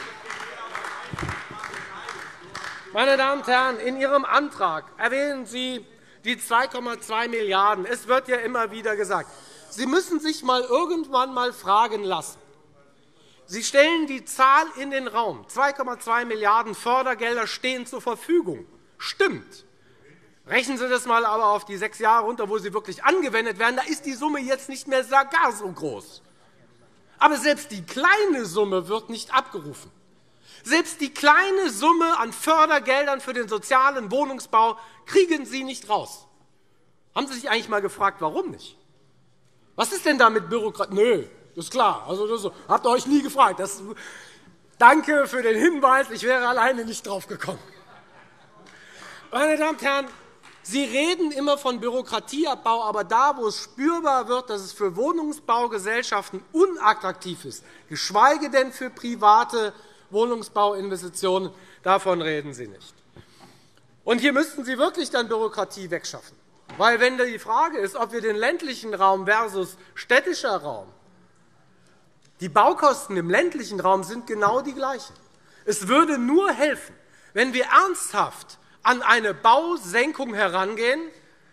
Meine Damen und Herren, in Ihrem Antrag erwähnen Sie die zwei Komma zwei Milliarden €. Es wird ja immer wieder gesagt. Sie müssen sich mal irgendwann mal fragen lassen. Sie stellen die Zahl in den Raum. zwei Komma zwei Milliarden € Fördergelder stehen zur Verfügung. Stimmt. Rechnen Sie das mal aber auf die sechs Jahre runter, wo sie wirklich angewendet werden. Da ist die Summe jetzt nicht mehr gar so groß. Aber selbst die kleine Summe wird nicht abgerufen. Selbst die kleine Summe an Fördergeldern für den sozialen Wohnungsbau kriegen Sie nicht raus. Haben Sie sich eigentlich einmal gefragt, warum nicht? Was ist denn da mit Bürokratie? Nö, das ist klar. Also, das habt ihr euch nie gefragt. Das, danke für den Hinweis. Ich wäre alleine nicht drauf gekommen. Meine Damen und Herren, Sie reden immer von Bürokratieabbau, aber da, wo es spürbar wird, dass es für Wohnungsbaugesellschaften unattraktiv ist, geschweige denn für private Wohnungsbauinvestitionen, davon reden Sie nicht. Und hier müssten Sie wirklich dann Bürokratie wegschaffen. Weil, wenn die Frage ist, ob wir den ländlichen Raum versus städtischer Raum, die Baukosten im ländlichen Raum sind genau die gleichen. Es würde nur helfen, wenn wir ernsthaft an eine Bausenkung herangehen,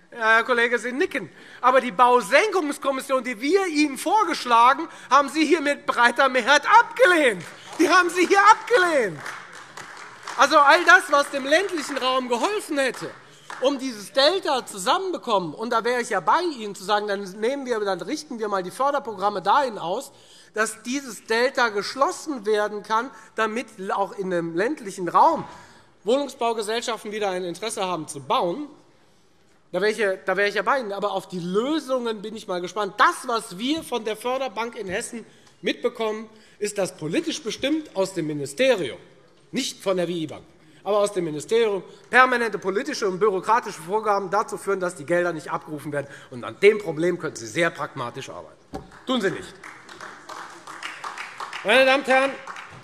Herr Kollege, Sie nicken. Aber die Bausenkungskommission, die wir Ihnen vorgeschlagen, haben Sie hier mit breiter Mehrheit abgelehnt. Die haben Sie hier abgelehnt. Also all das, was dem ländlichen Raum geholfen hätte, um dieses Delta zusammenbekommen, und da wäre ich ja bei Ihnen zu sagen, dann, nehmen wir, dann richten wir mal die Förderprogramme dahin aus, dass dieses Delta geschlossen werden kann, damit auch in dem ländlichen Raum Wohnungsbaugesellschaften wieder ein Interesse haben zu bauen. Da wäre ich, ja, da wäre ich ja bei Ihnen. Aber auf die Lösungen bin ich mal gespannt. Das, was wir von der Förderbank in Hessen mitbekommen, ist das politisch bestimmt aus dem Ministerium, nicht von der W I Bank, aber aus dem Ministerium, permanente politische und bürokratische Vorgaben dazu führen, dass die Gelder nicht abgerufen werden. Und an dem Problem können Sie sehr pragmatisch arbeiten. Tun Sie nicht. Meine Damen und Herren,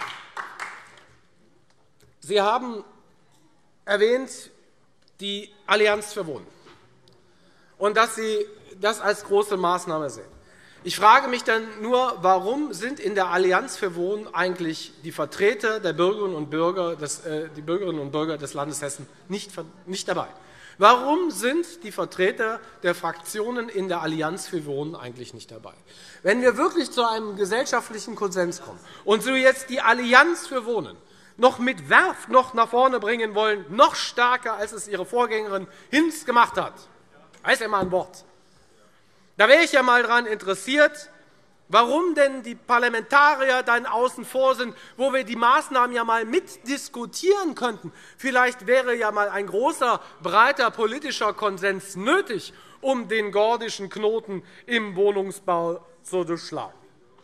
Sie haben erwähnt die Allianz für Wohnen und dass Sie das als große Maßnahme sehen. Ich frage mich dann nur, warum sind in der Allianz für Wohnen eigentlich die Vertreter der Bürgerinnen und Bürger des, äh, die Bürgerinnen und Bürger des Landes Hessen nicht, nicht dabei? Warum sind die Vertreter der Fraktionen in der Allianz für Wohnen eigentlich nicht dabei? Wenn wir wirklich zu einem gesellschaftlichen Konsens kommen und so jetzt die Allianz für Wohnen noch mit Werf noch nach vorne bringen wollen, noch stärker, als es ihre Vorgängerin Hinz gemacht hat, das ist ja mal ein Wort. Da wäre ich ja mal daran interessiert, warum denn die Parlamentarier dann außen vor sind, wo wir die Maßnahmen ja mal mitdiskutieren könnten. Vielleicht wäre ja mal ein großer, breiter politischer Konsens nötig, um den gordischen Knoten im Wohnungsbau zu durchschlagen.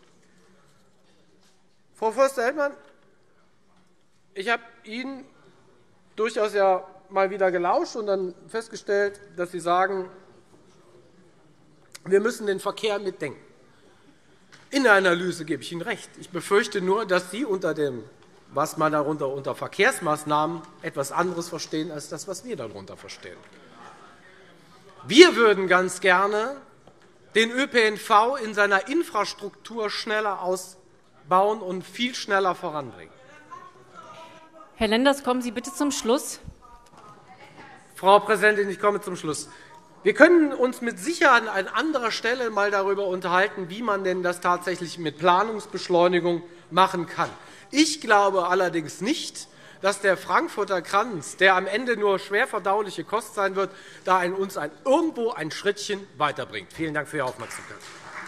Frau Förster-Heldmann, ich habe Ihnen durchaus ja mal wieder gelauscht und dann festgestellt, dass Sie sagen, wir müssen den Verkehr mitdenken. In der Analyse gebe ich Ihnen recht. Ich befürchte nur, dass Sie unter dem, was man darunter unter Verkehrsmaßnahmen etwas anderes verstehen, als das, was wir darunter verstehen. Wir würden ganz gerne den Ö P N V in seiner Infrastruktur schneller ausbauen und viel schneller voranbringen. Herr Lenders, kommen Sie bitte zum Schluss. Frau Präsidentin, ich komme zum Schluss. Wir können uns mit Sicherheit an anderer Stelle einmal darüber unterhalten, wie man denn das tatsächlich mit Planungsbeschleunigung machen kann. Ich glaube allerdings nicht, dass der Frankfurter Kranz, der am Ende nur schwer verdauliche Kost sein wird, da uns ein, irgendwo ein Schrittchen weiterbringt. Vielen Dank für Ihre Aufmerksamkeit.